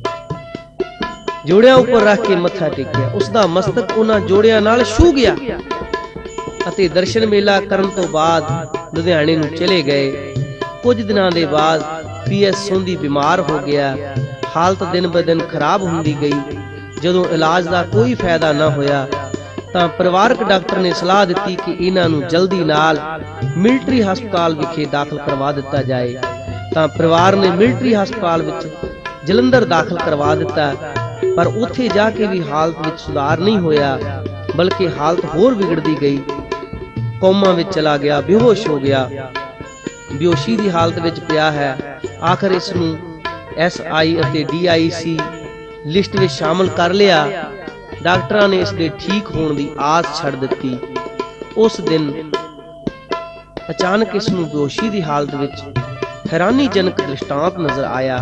ਜੋੜਿਆਂ ਉੱਪਰ ਰੱਖ ਕੇ ਮੱਥਾ ਟੇਕਿਆ। ਉਸ ਦਾ ਮਸਤਕ ਉਹਨਾਂ ਜੋੜਿਆਂ ਨਾਲ ਛੂ ਗਿਆ ਅਤੇ ਦਰਸ਼ਨ ਮੇਲਾ ਕਰਨ ਤੋਂ ਬਾਅਦ ਲੁਧਿਆਣੇ ਨੂੰ ਚਲੇ ਗਏ। ਕੁਝ ਦਿਨਾਂ ਦੇ ਬਾਅਦ ਪੀਐਸ ਸੋਂਧੀ ਬਿਮਾਰ ਹੋ ਗਿਆ। ਹਾਲਤ ਦਿਨ ਬ ਦਿਨ ਖਰਾਬ ਹੁੰਦੀ ਗਈ। ਜਦੋਂ ਇਲਾਜ ਦਾ ਕੋਈ ਫਾਇਦਾ ਨਾ ਹੋਇਆ ਤਾਂ ਪਰਿਵਾਰਕ ਡਾਕਟਰ ਨੇ ਸਲਾਹ ਦਿੱਤੀ ਕਿ ਇਹਨਾਂ ਨੂੰ ਜਲਦੀ ਨਾਲ ਮਿਲਟਰੀ ਹਸਪਤਾਲ ਵਿਖੇ ਦਾਖਲ ਕਰਵਾ ਦਿੱਤਾ ਜਾਏ। ਤਾਂ ਪਰਿਵਾਰ ਨੇ ਮਿਲਟਰੀ ਹਸਪਤਾਲ ਵਿੱਚ ਜਲੰਧਰ ਦਾਖਲ ਕਰਵਾ ਦਿੱਤਾ, ਪਰ ਉੱਥੇ ਜਾ ਕੇ ਵੀ ਹਾਲਤ ਵਿੱਚ ਸੁਧਾਰ ਨਹੀਂ ਹੋਇਆ, ਬਲਕਿ ਹਾਲਤ ਹੋਰ ਵਿਗੜਦੀ ਗਈ। ਕੋਮਾ ਵਿੱਚ ਚਲਾ ਗਿਆ, ਬੇਹੋਸ਼ ਹੋ ਗਿਆ, ਬੇਹੋਸ਼ੀ ਦੀ ਹਾਲਤ ਵਿੱਚ ਪਿਆ ਹੈ। ਆਖਰ ਇਸ ਨੂੰ SI ਅਤੇ DIC ਲਿਸਟ ਵਿੱਚ ਸ਼ਾਮਲ ਕਰ ਲਿਆ। ਡਾਕਟਰਾਂ ਨੇ ਇਸ ਦੇ ਠੀਕ ਹੋਣ ਦੀ ਆਸ ਛੱਡ ਦਿੱਤੀ। ਉਸ ਦਿਨ ਅਚਾਨਕ ਇਸ ਨੂੰ ਬੇਹੋਸ਼ੀ ਦੀ ਹਾਲਤ ਵਿੱਚ ਹੈਰਾਨੀਜਨਕ ਦ੍ਰਿਸ਼ਟਾਂਤ ਨਜ਼ਰ ਆਇਆ।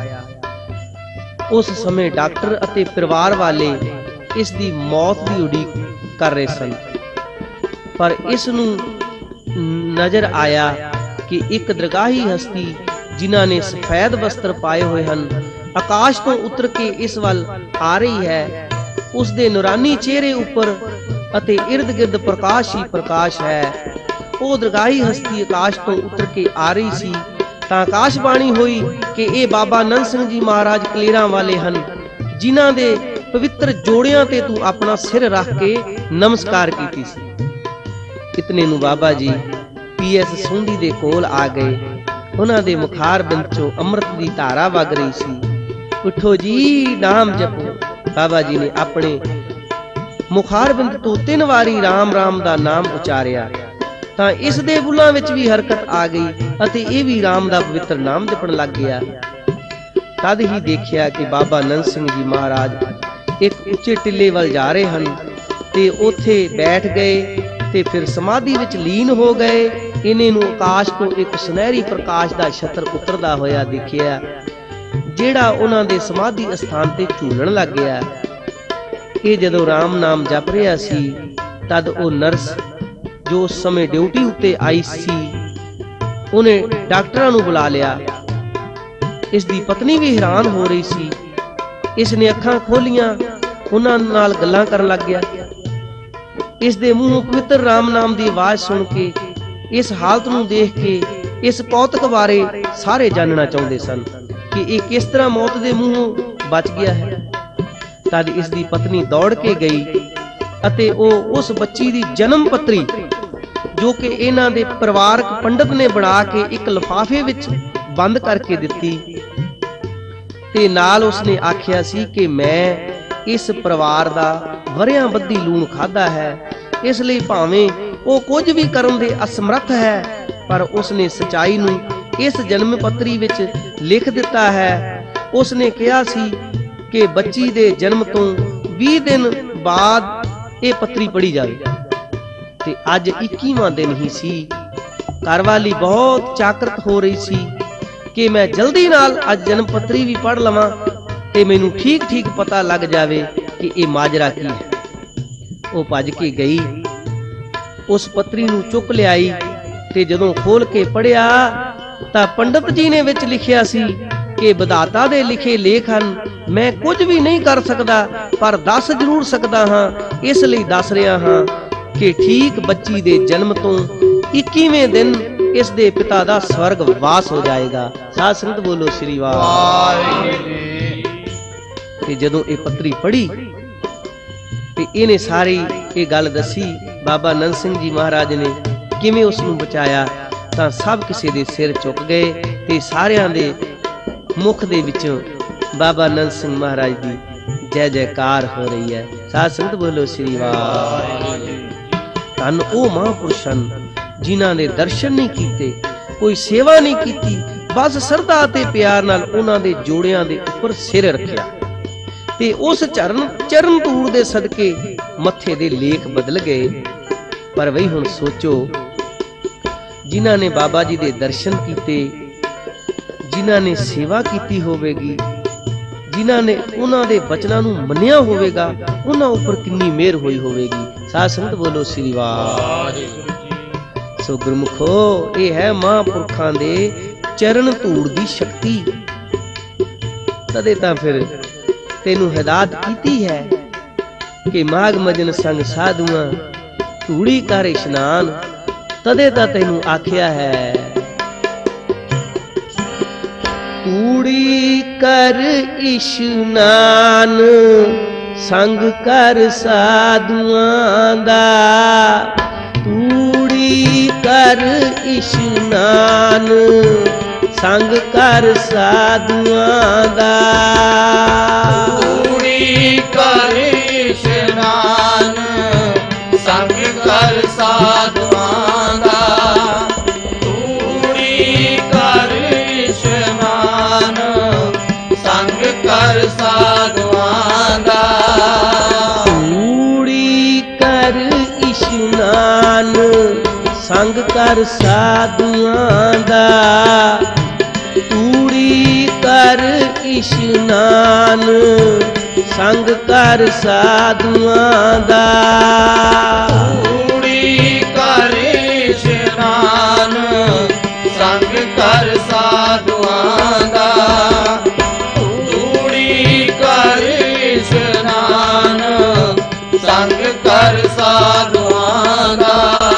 ਉਸ ਸਮੇਂ ਡਾਕਟਰ ਅਤੇ ਪਰਿਵਾਰ ਵਾਲੇ ਇਸ ਦੀ ਮੌਤ ਦੀ ਉਡੀਕ ਕਰ ਰਹੇ ਸਨ, ਪਰ ਇਸ ਨੂੰ ਨਜ਼ਰ ਆਇਆ ਕਿ ਇੱਕ ਦਰਗਾਹੀ ਹਸਤੀ ਜਿਨ੍ਹਾਂ ਨੇ ਸਫੈਦ ਵਸਤਰ ਪਾਏ ਹੋਏ ਹਨ, ਆਕਾਸ਼ ਤੋਂ ਉਤਰ ਕੇ ਇਸ ਵੱਲ ਆ ਰਹੀ ਹੈ। ਉਸ ਦੇ ਨੂਰਾਨੀ ਚਿਹਰੇ ਉੱਪਰ ਅਤੇ ਇਰਦ ਗਿਰਦ ਪ੍ਰਕਾਸ਼ ਹੀ ਪ੍ਰਕਾਸ਼ ਹੈ। ਉਹ ਦਰਗਾਹੀ ਹਸਤੀ ਆਕਾਸ਼ ਤੋਂ ਉਤਰ ਕੇ ਆ ਰਹੀ ਸੀ ਤਾਂ ਆਕਾਸ਼ਬਾਣੀ ਹੋਈ ਕਿ ਇਹ ਬਾਬਾ ਨੰਦ ਸਿੰਘ ਜੀ ਮਹਾਰਾਜ ਕਲੇਰਾਂ ਵਾਲੇ ਹਨ, ਜਿਨ੍ਹਾਂ ਦੇ ਪਵਿੱਤਰ ਜੋੜਿਆਂ ਤੇ ਤੂੰ ਆਪਣਾ ਸਿਰ ਰੱਖ ਕੇ ਨਮਸਕਾਰ ਕੀਤੀ ਸੀ। ਇਤਨੇ ਨੂੰ ਬਾਬਾ ਜੀ ਪੀਐਸ ਸੋਂਧੀ ਦੇ ਕੋਲ ਆ ਗਏ। ਉਹਨਾਂ ਦੇ ਮੁਖਾਰ ਬਿੰਦ ਚੋਂ ਅੰਮ੍ਰਿਤ ਦੀ ਧਾਰਾ ਵਗ ਰਹੀ ਸੀ। ਉਠੋ ਜੀ, ਨਾਮ ਜਪੋ। ਬਾਬਾ ਜੀ ਨੇ ਆਪਣੇ ਮੁਖਾਰ ਬਿੰਦ ਤੋਂ 3 ਵਾਰੀ ਰਾਮ ਰਾਮ ਦਾ ਨਾਮ ਉਚਾਰਿਆ ਤਾਂ ਇਸ ਦੇ ਬੁੱਲਾਂ ਵਿੱਚ ਵੀ ਹਰਕਤ ਆ ਗਈ ਅਤੇ ਇਹ ਵੀ ਰਾਮ ਦਾ ਪਵਿੱਤਰ ਨਾਮ ਜਪਣ ਲੱਗ ਗਿਆ। ਤਦ ਹੀ ਦੇਖਿਆ ਕਿ ਬਾਬਾ ਨੰਦ ਸਿੰਘ ਜੀ ਮਹਾਰਾਜ ਇੱਕ ਉੱਚੇ ਟਿੱਲੇ ਵੱਲ ਜਾ ਰਹੇ ਹਨ ਤੇ ਉੱਥੇ ਬੈਠ ਗਏ ਤੇ ਫਿਰ ਸਮਾਧੀ ਵਿੱਚ ਲੀਨ ਹੋ ਗਏ। ਇਹਨੇ ਨੂੰ ਆਕਾਸ਼ ਤੋਂ ਇੱਕ ਸੁਨਹਿਰੀ ਪ੍ਰਕਾਸ਼ ਦਾ ਛਤਰ ਉਤਰਦਾ ਹੋਇਆ ਦਿਖਿਆ, ਜਿਹੜਾ ਉਹਨਾਂ ਦੇ ਸਮਾਧੀ ਅਸਥਾਨ ਤੇ ਝੂਲਣ ਲੱਗ ਗਿਆ। ਇਹ ਜਦੋਂ ਰਾਮ ਨਾਮ ਜਪ ਰਿਹਾ ਸੀ ਤਦ ਉਹ ਨਰਸ ਜੋ ਉਸ ਸਮੇਂ ਡਿਊਟੀ ਉੱਤੇ ਆਈ ਸੀ, ਉਹਨੇ ਡਾਕਟਰਾਂ ਨੂੰ ਬੁਲਾ ਲਿਆ। ਇਸ ਦੀ ਪਤਨੀ ਵੀ ਹੈਰਾਨ ਹੋ ਰਹੀ ਸੀ। ਇਸ ਨੇ ਅੱਖਾਂ ਖੋਲੀਆਂ, ਉਹਨਾਂ ਨਾਲ ਗੱਲਾਂ ਕਰਨ ਲੱਗ ਗਿਆ। ਇਸ ਦੇ ਮੂੰਹੋਂ ਪਵਿੱਤਰ ਰਾਮ ਨਾਮ ਦੀ ਆਵਾਜ਼ ਸੁਣ ਕੇ, ਇਸ ਹਾਲਤ ਨੂੰ ਦੇਖ ਕੇ ਇਸ ਕੌਤਕ ਬਾਰੇ ਸਾਰੇ ਜਾਣਨਾ ਚਾਹੁੰਦੇ ਸਨ ਕਿ ਇਹ ਕਿਸ ਤਰ੍ਹਾਂ ਮੌਤ ਦੇ ਮੂੰਹੋਂ ਬਚ ਗਿਆ ਹੈ। ਤਦ ਇਸ ਦੀ ਪਤਨੀ ਦੌੜ ਕੇ ਗਈ ਅਤੇ ਉਹ ਉਸ ਬੱਚੀ ਦੀ ਜਨਮ ਪੱਤਰੀ, ਜੋ ਕਿ ਇਹਨਾਂ ਦੇ ਪਰਿਵਾਰਕ ਪੰਡਤ ਨੇ ਬਣਾ ਕੇ ਇੱਕ ਲਿਫਾਫੇ ਵਿੱਚ ਬੰਦ ਕਰਕੇ ਦਿੱਤੀ, ਤੇ ਨਾਲ ਉਸਨੇ ਆਖਿਆ ਸੀ ਕਿ ਮੈਂ ਇਸ ਪਰਿਵਾਰ ਦਾ ਵਰਿਆਂ ਬੱਧੀ ਲੂਣ ਖਾਧਾ ਹੈ, ਇਸ ਲਈ ਭਾਵੇਂ ਉਹ ਕੁਝ ਵੀ ਕਰਨ ਦੇ ਅਸਮਰੱਥ ਹੈ, ਪਰ ਉਸਨੇ ਸਚਾਈ ਨੂੰ ਇਸ ਜਨਮ ਪੱਤਰੀ ਵਿੱਚ ਲਿਖ ਦਿੱਤਾ ਹੈ। ਉਸਨੇ ਕਿਹਾ ਸੀ ਕਿ ਬੱਚੀ ਦੇ ਜਨਮ ਤੋਂ 20 ਦਿਨ ਬਾਅਦ ਇਹ ਪੱਤਰੀ ਪੜ੍ਹੀ ਜਾਵੇ, ਤੇ ਅੱਜ 21ਵਾਂ ਦਿਨ ਹੀ ਸੀ। ਘਰਵਾਲੀ ਬਹੁਤ ਚਾਕਰਤ ਹੋ ਰਹੀ ਸੀ ਕਿ ਮੈਂ ਜਲਦੀ ਨਾਲ ਅੱਜ ਜਨਮ ਪੱਤਰੀ ਵੀ ਪੜ੍ਹ ਲਵਾਂ ਤੇ ਮੈਨੂੰ ਠੀਕ ਠੀਕ ਪਤਾ ਲੱਗ ਜਾਵੇ ਕਿ ਇਹ ਮਾਜਰਾ ਕੀ ਹੈ। ਉਹ ਭੱਜ ਕੇ ਗਈ, ਉਸ ਪੱਤਰੀ ਨੂੰ ਚੁੱਕ ਲਿਆਈ ਤੇ ਜਦੋਂ ਖੋਲ ਕੇ ਪੜਿਆ ਤਾਂ ਪੰਡਤ ਜੀ ਨੇ ਵਿੱਚ ਲਿਖਿਆ ਸੀ ਕਿ ਵਿਧਾਤਾ ਦੇ ਲਿਖੇ ਲੇਖ ਹਨ, ਮੈਂ ਕੁਝ ਵੀ ਨਹੀਂ ਕਰ ਸਕਦਾ ਪਰ ਦੱਸ ਜ਼ਰੂਰ ਸਕਦਾ ਹਾਂ। ਇਸ ਲਈ ਦੱਸ ਰਿਹਾ ਹਾਂ ਕਿ ਠੀਕ ਬੱਚੀ ਦੇ ਜਨਮ ਤੋਂ 21ਵੇਂ ਦਿਨ ਇਸ ਦੇ ਪਿਤਾ ਦਾ ਸਵਰਗ ਵਾਸ ਹੋ ਜਾਏਗਾ। ਸਾਧ ਸੰਗਤ ਬੋਲੋ ਸ੍ਰੀ ਵਾਹਿਗੁਰੂ ਜੀ। ਤੇ ਜਦੋਂ ਇਹ ਪੱਤਰੀ ਪੜ੍ਹੀ ਤੇ ਇਹਨੇ ਸਾਰੀ ਇਹ ਗੱਲ ਦੱਸੀ, ਬਾਬਾ ਨੰਦ ਸਿੰਘ ਜੀ ਮਹਾਰਾਜ ਨੇ ਕਿਵੇਂ ਉਸ ਨੂੰ ਬਚਾਇਆ, ਤਾਂ ਸਭ ਕਿਸੇ ਦੇ ਸਿਰ ਝੁਕ ਗਏ ਤੇ ਸਾਰਿਆਂ ਦੇ ਮੁਖ ਦੇ ਵਿੱਚੋਂ ਬਾਬਾ ਨੰਦ ਸਿੰਘ ਮਹਾਰਾਜ ਦੀ ਜੈ ਜੈਕਾਰ ਹੋ ਰਹੀ ਹੈ। ਸਾਧ ਸੰਗਤ ਬੋਲੋ ਸ੍ਰੀ ਵਾਹਿਗੁਰੂ। ਧੰਨ ਉਹ ਮਹਾਂਪੁਰਸ਼ ਹਨ ਜਿਨ੍ਹਾਂ ਨੇ ਦਰਸ਼ਨ ਨਹੀਂ ਕੀਤੇ, ਕੋਈ ਸੇਵਾ ਨਹੀਂ ਕੀਤੀ, ਬਸ ਸਰਧਾ ਤੇ ਪਿਆਰ ਨਾਲ ਉਹਨਾਂ ਦੇ ਜੋੜਿਆਂ ਦੇ ਉੱਪਰ ਸਿਰ ਰੱਖਿਆ ਤੇ ਉਸ ਚਰਨ ਧੂੜ ਦੇ ਸਦਕੇ ਮੱਥੇ ਦੇ ਲੇਖ ਬਦਲ ਗਏ। ਪਰ ਵਈ ਹੁਣ ਸੋਚੋ, ਜਿਨ੍ਹਾਂ ਨੇ ਬਾਬਾ ਜੀ ਦੇ ਦਰਸ਼ਨ ਕੀਤੇ, ਜਿਨ੍ਹਾਂ ਨੇ ਸੇਵਾ ਕੀਤੀ ਹੋਵੇਗੀ, ਜਿਨ੍ਹਾਂ ਨੇ ਉਹਨਾਂ ਦੇ ਬਚਨਾਂ ਨੂੰ ਮੰਨਿਆ ਹੋਵੇਗਾ, ਉਹਨਾਂ ਉੱਪਰ ਕਿੰਨੀ ਮਿਹਰ ਹੋਈ ਹੋਵੇਗੀ। ਸਾਧ ਸੰਗਤ ਬੋਲੋ ਸ੍ਰੀ ਵਾਹਿਗੁਰੂ। ਸੋ ਗੁਰਮੁਖੋ, ਇਹ ਹੈ ਮਹਾਂਪੁਰਖਾਂ ਦੇ ਚਰਨ ਧੂੜ ਦੀ ਸ਼ਕਤੀ। ਤਦੇ ਤਾਂ ਫਿਰ ਤੈਨੂੰ ਹਿਦਾਇਤ ਕੀਤੀ ਹੈ ਕਿ ਮਾਘ ਮਜਨ ਸੰਗ ਸਾਧੂਆਂ ਧੂੜੀ ਕਰ ਇਸ਼ਨਾਨ। ਤਦੇ ਤਾਂ ਤੈਨੂੰ ਆਖਿਆ ਹੈ ਧੂੜੀ ਕਰ ਇਸ਼ਨਾਨ ਸੰਗ ਕਰ ਸਾਧੂਆਂ ਦਾ। ਧੂੜੀ ਕਰ ਇਸ਼ਨਾਨ ਸੰਗ ਕਰ ਸਾਧੂਆਂ ਦਾ। ਧੂੜੀ ਕਰ ਇਸ਼ਨਾਨ ਸੰਗ ਕਰ ਸਾਧੂਆਂ ਦਾ। ਧੂੜੀ ਕਰ ਇਸ਼ਨਾਨ ਸੰਗ ਕਰ ਸਾਧੂਆਂ ਦਾ। ਧੂੜੀ ਕਰ ਇਸ਼ਨਾਨ ਸੰਗ ਕਰ ਸਾਧੂਆਂ ਦਾ। ਧੂੜੀ ਕਰ ਇਸ਼ਨਾਨ ਸੰਗ ਕਰ ਸਾਧੂਆਂ ਦਾ। ਧੂੜੀ ਕਰ ਇਸ਼ਨਾਨ ਸੰਗ ਕਰ ਸਾਧੂਆਂ ਦਾ। ਧੂੜੀ ਕਰ ਇਸ਼ਨਾਨ ਸੰਗ ਕਰ ਸਾਧੂਆਂ ਦਾ।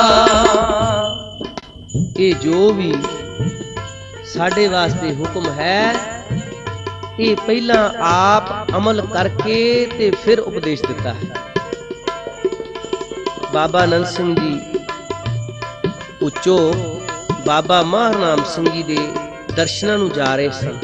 ਇਹ ਜੋ ਵੀ ਸਾਡੇ ਵਾਸਤੇ ਹੁਕਮ ਹੈ, ਇਹ ਪਹਿਲਾਂ ਆਪ ਅਮਲ ਕਰਕੇ ਤੇ ਫਿਰ ਉਪਦੇਸ਼ ਦਿੱਤਾ ਹੈ। ਬਾਬਾ ਨੰਦ ਸਿੰਘ ਜੀ ਉੱਚੋ ਬਾਬਾ ਮਹਾਰਾਮ ਸਿੰਘ ਜੀ ਦੇ ਦਰਸ਼ਨਾਂ ਨੂੰ ਜਾ ਰਹੇ ਸਨ।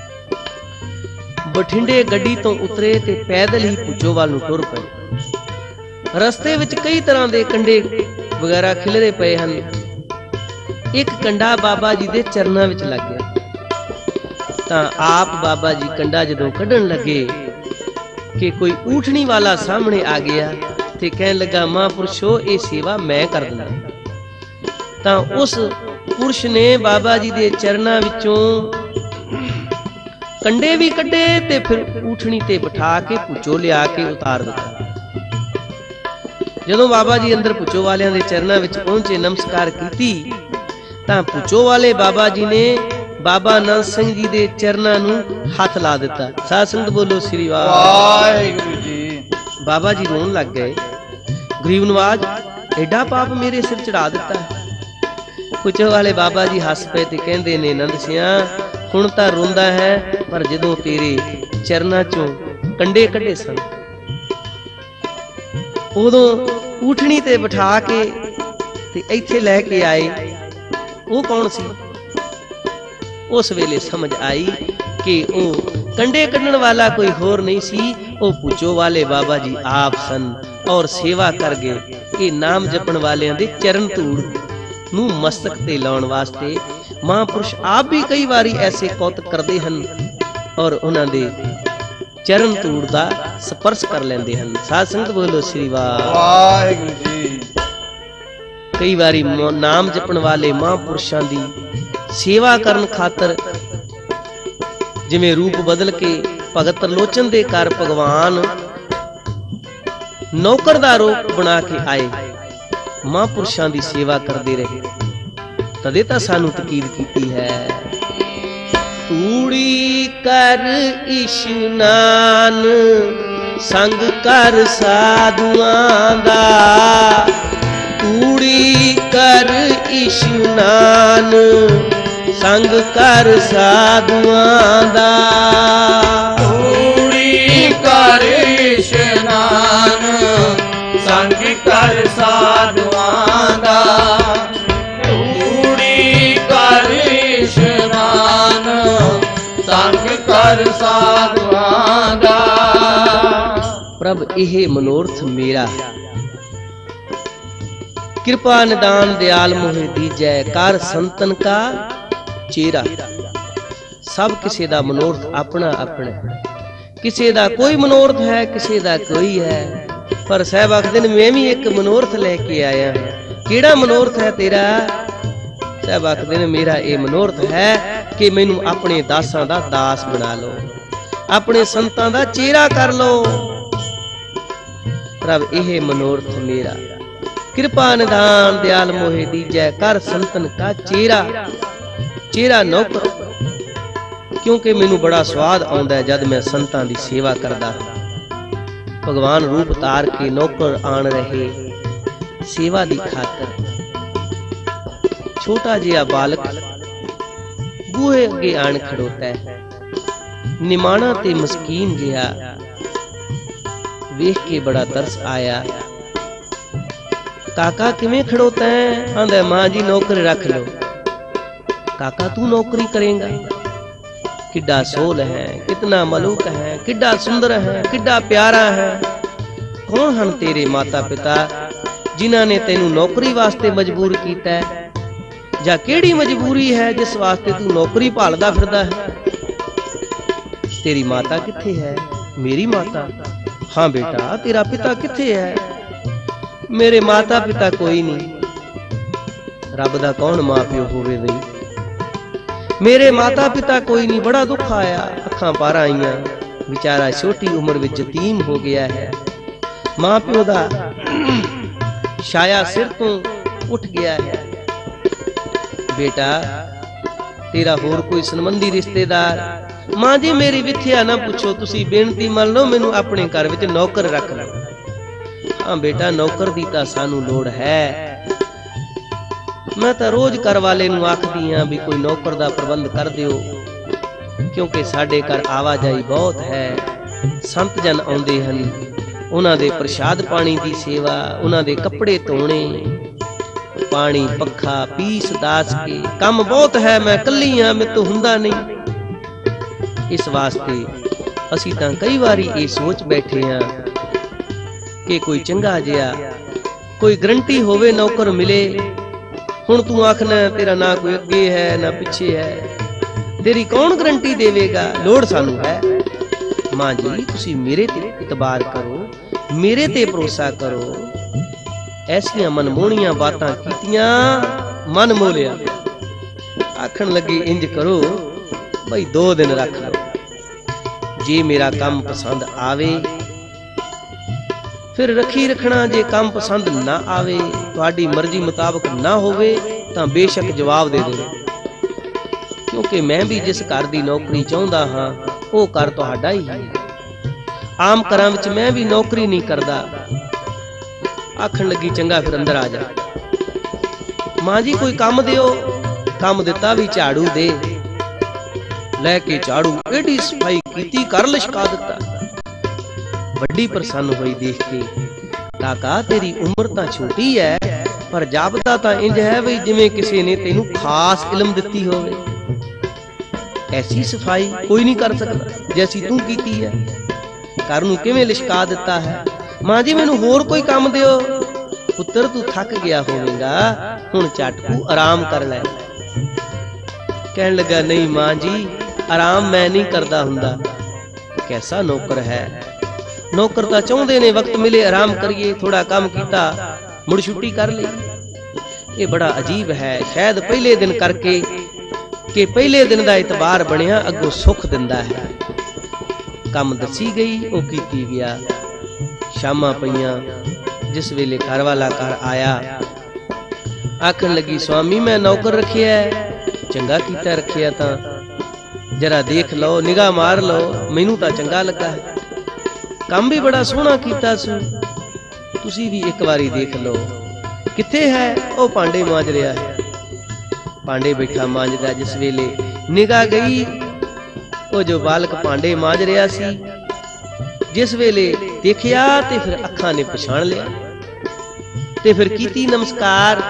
ਬਠਿੰਡੇ ਗੱਡੀ ਤੋਂ ਉਤਰੇ ਤੇ ਪੈਦਲ ਹੀ ਪੁੱਜੋ ਵੱਲ ਨੂੰ ਟੁਰ ਪਏ। ਰਸਤੇ ਵਿੱਚ ਕਈ ਤਰ੍ਹਾਂ ਦੇ ਕੰਡੇ ਵਗੈਰਾ ਖਿਲਰੇ ਪਏ ਹਨ। ਇੱਕ ਕੰਡਾ ਬਾਬਾ ਜੀ ਦੇ ਚਰਨਾਂ ਵਿੱਚ ਲੱਗ ਗਿਆ ਤਾਂ ਆਪ ਬਾਬਾ ਜੀ ਕੰਡਾ ਜਦੋਂ ਕੱਢਣ ਲੱਗੇ ਕਿ ਕੋਈ ਊਠਣੀ ਵਾਲਾ ਸਾਹਮਣੇ ਆ ਗਿਆ ਤੇ ਕਹਿਣ ਲੱਗਾ, ਮਹਾਂਪੁਰਸ਼ੋ ਇਹ ਸੇਵਾ ਮੈਂ ਕਰ ਦਿੰਦਾ। ਤਾਂ ਉਸ ਪੁਰਸ਼ ਨੇ ਬਾਬਾ ਜੀ ਦੇ ਚਰਨਾਂ ਵਿੱਚੋਂ ਕੰਡੇ ਵੀ ਕੱਢੇ ਤੇ ਫਿਰ ਊਠਣੀ ਤੇ ਬਿਠਾ ਕੇ ਪੁੱਛੋ ਲਿਆ ਕੇ ਉਤਾਰ ਦਿੱਤਾ। ਜਦੋਂ ਬਾਬਾ ਜੀ ਅੰਦਰ ਪੁੱਛੋ ਵਾਲਿਆਂ ਦੇ ਚਰਨਾਂ ਵਿੱਚ ਪਹੁੰਚੇ, ਨਮਸਕਾਰ ਕੀਤੀ ਤਾਂ ਪੁੱਛੋ ਵਾਲੇ ਬਾਬਾ ਜੀ ਨੇ ਬਾਬਾ ਨੰਦ ਸਿੰਘ ਜੀ ਦੇ ਚਰਨਾਂ ਨੂੰ ਹੱਥ ਲਾ ਦਿੱਤਾ। ਸਾਧ ਸੰਗਤ ਬੋਲੋ ਸ੍ਰੀ ਵਾਹਿਗੁਰੂ ਜੀ। ਬਾਬਾ ਜੀ ਰੋਣ ਲੱਗ ਗਏ, ਗਰੀਬ ਨਵਾਜ ਐਡਾ ਪਾਪ ਮੇਰੇ ਸਿਰ ਚੜਾ ਦਿੱਤਾ। ਪੁੱਛੋ ਵਾਲੇ ਬਾਬਾ ਜੀ ਹੱਸ ਪਏ ਤੇ ਕਹਿੰਦੇ ਨੇ, ਨੰਦ ਸਿਆ ਹੁਣ ਤਾਂ ਰੋਂਦਾ ਹੈ, ਪਰ ਜਦੋਂ ਤੇਰੇ ਚਰਨਾਂ ਚੋਂ ਕੰਡੇ ਕੱਢੇ ਸਨ ਉਦੋਂ ਊਠਣੀ ਤੇ ਬਿਠਾ ਕੇ ਤੇ ਇੱਥੇ ਲੈ ਕੇ ਆਏ, ਉਹ ਕੌਣ ਸੀ? ਉਸ ਵੇਲੇ ਸਮਝ ਆਈ ਕਿ ਉਹ ਕੰਡੇ ਕੱਢਣ ਵਾਲਾ ਕੋਈ ਹੋਰ ਨਹੀਂ ਸੀ, ਉਹ ਪੁੱਛੋ ਵਾਲੇ ਬਾਬਾ ਜੀ ਆਪ ਸਨ ਔਰ ਸੇਵਾ ਕਰ ਗਏ। ਇਹ ਨਾਮ ਜਪਣ ਵਾਲਿਆਂ ਦੇ ਚਰਨ ਧੂੜ ਨੂੰ ਮਸਤਕ ਤੇ ਲਾਉਣ ਵਾਸਤੇ ਮਹਾਂਪੁਰਸ਼ ਆਪ ਵੀ ਕਈ ਵਾਰੀ ਐਸੇ ਕੌਤਕ ਕਰਦੇ ਹਨ ਔਰ ਉਹਨਾਂ ਦੇ ਚਰਨ ਧੂੜ ਦਾ ਸਪਰਸ਼ ਕਰ ਲੈਂਦੇ ਹਨ। ਸਾਧ ਸੰਗਤ ਬੋਲੋ ਸ੍ਰੀ ਵਾਹਿਗੁਰੂ ਜੀ। ਕਈ ਵਾਰੀ ਨਾਮ ਜਪਣ ਵਾਲੇ ਮਹਾਂਪੁਰਸ਼ਾਂ ਦੀ ਸੇਵਾ ਕਰਨ ਖਾਤਰ ਜਿਵੇਂ ਰੂਪ ਬਦਲ ਕੇ ਭਗਤ ਲੋਚਨ ਦੇ ਘਰ ਭਗਵਾਨ ਨੌਕਰ ਦਾ ਰੂਪ ਬਣਾ ਕੇ ਆਏ, ਮਹਾਂਪੁਰਸ਼ਾਂ ਦੀ ਸੇਵਾ ਕਰਦੇ ਰਹੇ। तदे तां सानू तकीद कीती है। तूड़ी कर इशनान संग कर साधुआं दा, तूड़ी कर इशनान संग कर साधुआं दा, तूड़ी कर इशनान संग कर साधुआं दा, तूड़ी कर इशनान संग कर साधुआं दा। प्रभ यह मनोरथ मेरा, कृपा निदान दयाल मोहे दीजै, कर संतन का चेहरा। सब किसी दा मनोरथ अपना अपना, किसी दा कोई मनोरथ है, किसी दा कोई है। पर साहब आखदे ने मैं भी एक मनोरथ लेके आया हां। किहड़ा मनोरथ है तेरा? साहब आखदे ने मेरा ये मनोरथ है कि मैनू अपने दासां दा दास बना लो, अपने संतां दा चेहरा कर लो। प्रभ यह मनोरथ मेरा, कृपा निदान दयाल मोहे दीजै, कर संतन का चेहरा। चेहरा नौकर, क्योंकि मैनू बड़ा स्वाद आउंदा है जद मैं संतां दी सेवा करदा। भगवान रूप तार के नौकर आन रहे सेवा दी खातर। छोटा जिहा बालक बूहे अगे आन खड़ोता है, निमाणा ते मस्कीन जिहा, वेख के बड़ा तरस आया। काका किवें खड़ोता है? आंदा मां जी नौकरी रख लो। काका तू नौकरी करेगा? किड्डा सोल है, कितना मलूक है, किड्डा सुंदर है, किड्डा प्यारा है। कौन हन तेरे माता पिता जिन्हां ने तेनू नौकरी वास्ते मजबूर कीता है? जां केड़ी मजबूरी है जिस वास्ते तू नौकरी भालदा फिरदा है? तेरी माता कित्थे है? मेरी माता? हाँ बेटा, तेरा पिता कित्थे है? मेरे माता पिता कोई नहीं। रब दा कौन मां प्यो होवे बई? मेरे माता पिता कोई नहीं। बड़ा दुख आया, अखां पार आईयां। बेचारा छोटी उम्र विच यतीम हो गया है। मां प्यो दा छाया सिर तो उठ गया है। बेटा तेरा होर कोई संबंधी रिश्तेदार? मां जी मेरी विथ्या ना पुछो, तुसी बेनती मान लो, मैनू अपने घर विच नौकर रख लो। हाँ बेटा, नौकर दी तां सानू लोड़ है। मैं तो रोज घर वाले नू आखदी हां भी कोई नौकर दा प्रबंध कर दिओ, क्योंकि साडे घर आवाजाई बहुत है। संत जन आउंदे हन, उन्हां दे प्रसाद पानी दी सेवा, उन्हां दे कपड़े धोने, पानी पक्खा पीस दास के काम बहुत है। मैं कल्ली हां, मैं तो हुंदा नहीं। इस वास्ते असीं तां कई वारी ये सोच बैठे हां कि कोई चंगा जिहा कोई गरंटी होवे नौकर मिले। हुण तू आखना तेरा ना कोई अगे है ना पिछे है, तेरी कौन गरंटी देवेगा? लोड़ सानू है। मां जी तुसी मेरे ते इतबार करो, मेरे ते भरोसा करो। ऐसियां मनमोहणियां बातां कीतियां, मन मोलिया। आखण लगे इंज करो भाई 2 दिन रख लो, जे मेरा काम पसंद आवे फिर रखी रखना, जे काम पसंद ना आवे, तुहाडी मर्जी मुताबक ना होवे तां बेशक जवाब दे देना, क्योंकि मैं भी जिस घर दी नौकरी चाहुंदा हां वो घर तुहाडा ही है। आम घरां विच मैं भी नौकरी नहीं करदा। आखण लगी चंगा फिर अंदर आ जा। मां जी कोई काम दिओ। काम दिता भी झाड़ू दे, लैके झाड़ू एडी सफाई कीती, कर लिशका दिता। बड़ी प्रसन्न हुई देख के, काका तेरी उम्र तां छोटी है पर जापदा तां इंज है बई जिवें किसी ने तेनू खास इल्म दित्ती होवे। ऐसी सफाई कोई नहीं कर सकता जैसी तू कीती है। घर नूं किवें लिशका दिता है। मां जी मैनू होर कोई काम दिओ। पुत्र तू थक गया होवेगा, हुण झट तू आराम कर लै। कहण लगा नहीं मां जी, आराम मैं नहीं करदा हुंदा। कैसा नौकर है? नौकर तां चाहुंदे ने वक्त मिले आराम करिए, थोड़ा काम कीता मुड़ छुट्टी कर ली। ये बड़ा अजीब है। शायद पहले दिन करके कि पहले दिन दा इतबार बनिया, अगों सुख दिंदा है। काम दसी गई, वो कीती गया। शामां पईयां, जिस वेले घर वाला घर आया आखन लगी स्वामी मैं नौकर रखिया चंगा कीता रखिया तां जरा देख लो निगाह मार लो मैनू तां चंगा लगा है काम भी बड़ा सोहना कीता सू तुसी भी एक बारी देख लो किथे है ओ भांडे मांज रहा है भांडे बैठा मांजदा जिस वेले निगाह गई ओ जो बालक भांडे मांज रहा सी जिस वेले देखिया ते फिर अखां ने पछाण लिया ते फिर कीती नमस्कार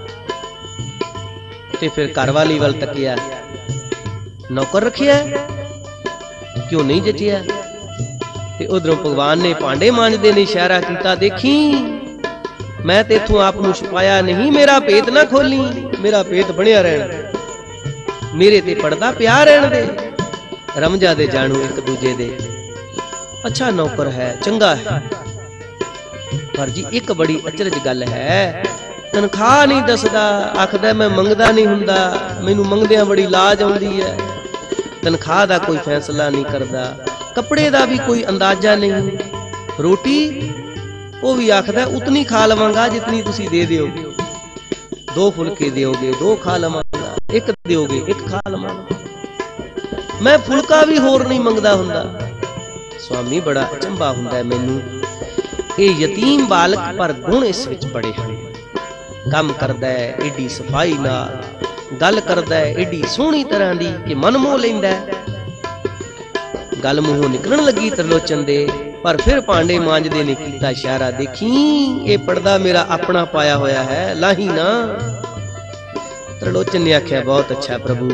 ते फिर घरवाली वल तकिया नौकर रखिया क्यों नहीं जचिया ते उधरों भगवान ने भांडे मांजदे ने इशारा कीता देखी मैं तेथों आप नूं छुपाया नहीं मेरा पेट ना खोली मेरा पेट बनिया रहना मेरे ते पड़दा पिया रहन दे रमजा दे जानू एक दूजे दे अच्छा नौकर है चंगा है पर जी एक बड़ी अचरज गल है तनख्वाह नहीं दसदा आखदा मैं मंगदा नहीं हुंदा मैनू मंगदियां बड़ी लाज आउंदी है तनख्वाह दा कोई फैसला नहीं करदा कपड़े दा भी कोई अंदाजा नहीं रोटी वो भी आखदा उतनी खा लवांगा जितनी तुसी दे दोगे 2 फुलके दोगे 2 खा लवांगा एक दोगे एक खा लवांगा मैं फुलका भी होर नहीं मंगदा हुंदा स्वामी बड़ा अचंभा हुंदा मैनू ये यतीम बालक पर गुण इस विच बड़े हैं काम करदा है एडी सफाई नाल गल करदा है एडी सोहनी तरह दी कि मन मोह लैंदा है गल मूहों निकलण लगी त्रिलोचन दे पर फिर भांडे मांजदे ने कीता इशारा देखी ये पर्दा मेरा अपना पाया होया है लाही ना त्रिलोचन ने आख्या बहुत अच्छा प्रभु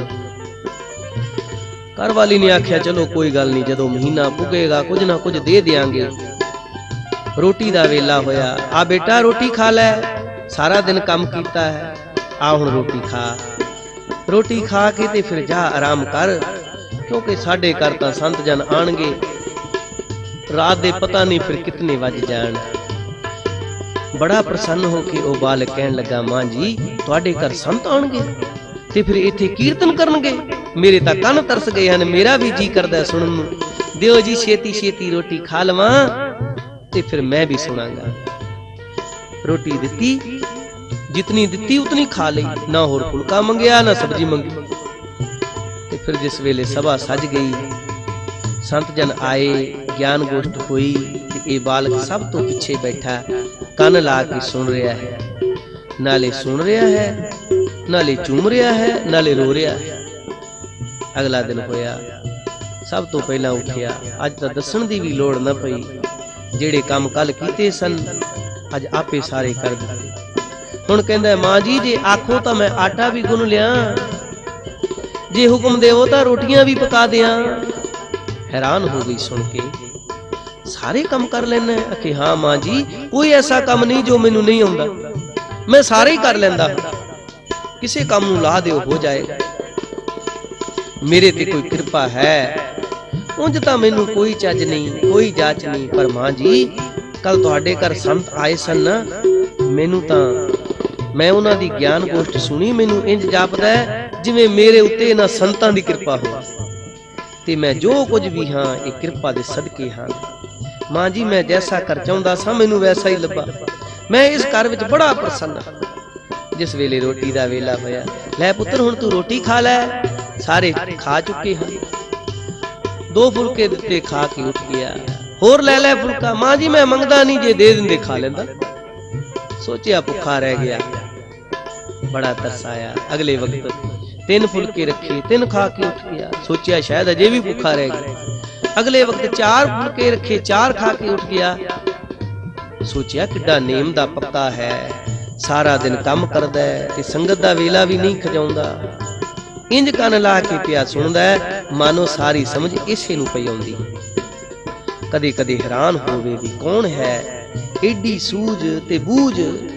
घरवाली ने आख्या चलो कोई गल नहीं जदों महीना पुगेगा कुछ ना कुछ दे देंगे रोटी दा वेला होया आ बेटा रोटी खा लै सारा दिन काम कीता है आ हुण रोटी खा के ते फिर जा आराम कर क्योंकि साडे घर तां संत जन आणगे रात दे पता नहीं फिर कितने वज जाण बड़ा प्रसन्न हो के ओ बालक कहन लगा मां जी तुहाडे घर संत आणगे ते फिर इत्थे कीर्तन करनगे मेरे तां कंन तरस गए हैं मेरा भी जी करदा सुनन नूं दिओ जी छेती छेती रोटी खा लवां ते फिर मैं भी सुनांगा रोटी दिती जितनी दिती उतनी खा ली ना होर फुलका मंगया ना सब्जी मंगी ते फिर जिस वेले सभा सज गई संत जन आए ज्ञान गोष्ठ हुई ये बालक सब तो पीछे बैठा कन ला के सुन रहा है नाले सुन रहा है नाले चूम रहा है नाले रो रहा है अगला दिन होया सब तो पहला उठिया अज तो दसन दी भी लोड़ न पई जेड़े काम कल कीते सन अज आपे सारे कर दिते हुण कहंदा मां जी जे आखो तो मैं आटा भी गुन लिया जे हुक्म देवो तो रोटियां भी पका दियां हैरान हो गई सुन के सारे काम कर लेना है कि हाँ मां जी कोई ऐसा काम नहीं जो मैनू नहीं आउंदा मैं सारे ही कर लेंदा किसी काम नू ला दिओ हो जाएगा मेरे ते कोई कृपा है उंज तां मैनू कोई चज नहीं कोई जाच नहीं पर मां जी कल तुहाडे घर संत आए सन ना मैनू तां मैं उन्हां दी ज्ञान गोष्ठ सुनी मैनू इंज जापदा है जिवें मेरे उत्ते इन्हां संतां दी कृपा हो ते मैं जो कुछ भी हाँ ये कृपा दे सदके हाँ मां जी मैं जैसा कर चाहुंदा सा मैनू वैसा ही लभा मैं इस घर विच बड़ा प्रसन्न जिस वेले रोटी दा वेला होया लै पुत्र हुण तू रोटी खा लै सारे खा चुके हैं 2 फुलके दिते खा के उठ गया होर लै लै फुलका मां जी मैं मंगदा नहीं जे दे दिंदे खा लैंदा सोचिया भुखा रह गया बड़ा तरस आया अगले वक्त 3 फुलके रखे 3 खा के उठ गया सोचिया शायद अजे भी भुखा रह गया अगले वक्त 4 फुलके रखे 4 खा के उठ गया सोचिया किड्डा नेम दा पक्का है सारा दिन काम करदा है ते संगत दा वेला भी नहीं खजाउंदा इंज कन ला के पिया सुनदा है मानो सारी समझ इसे नूं पई आउंदी कदे कदे हैरान होवे भी कौन है एडी सूझ ते बूझ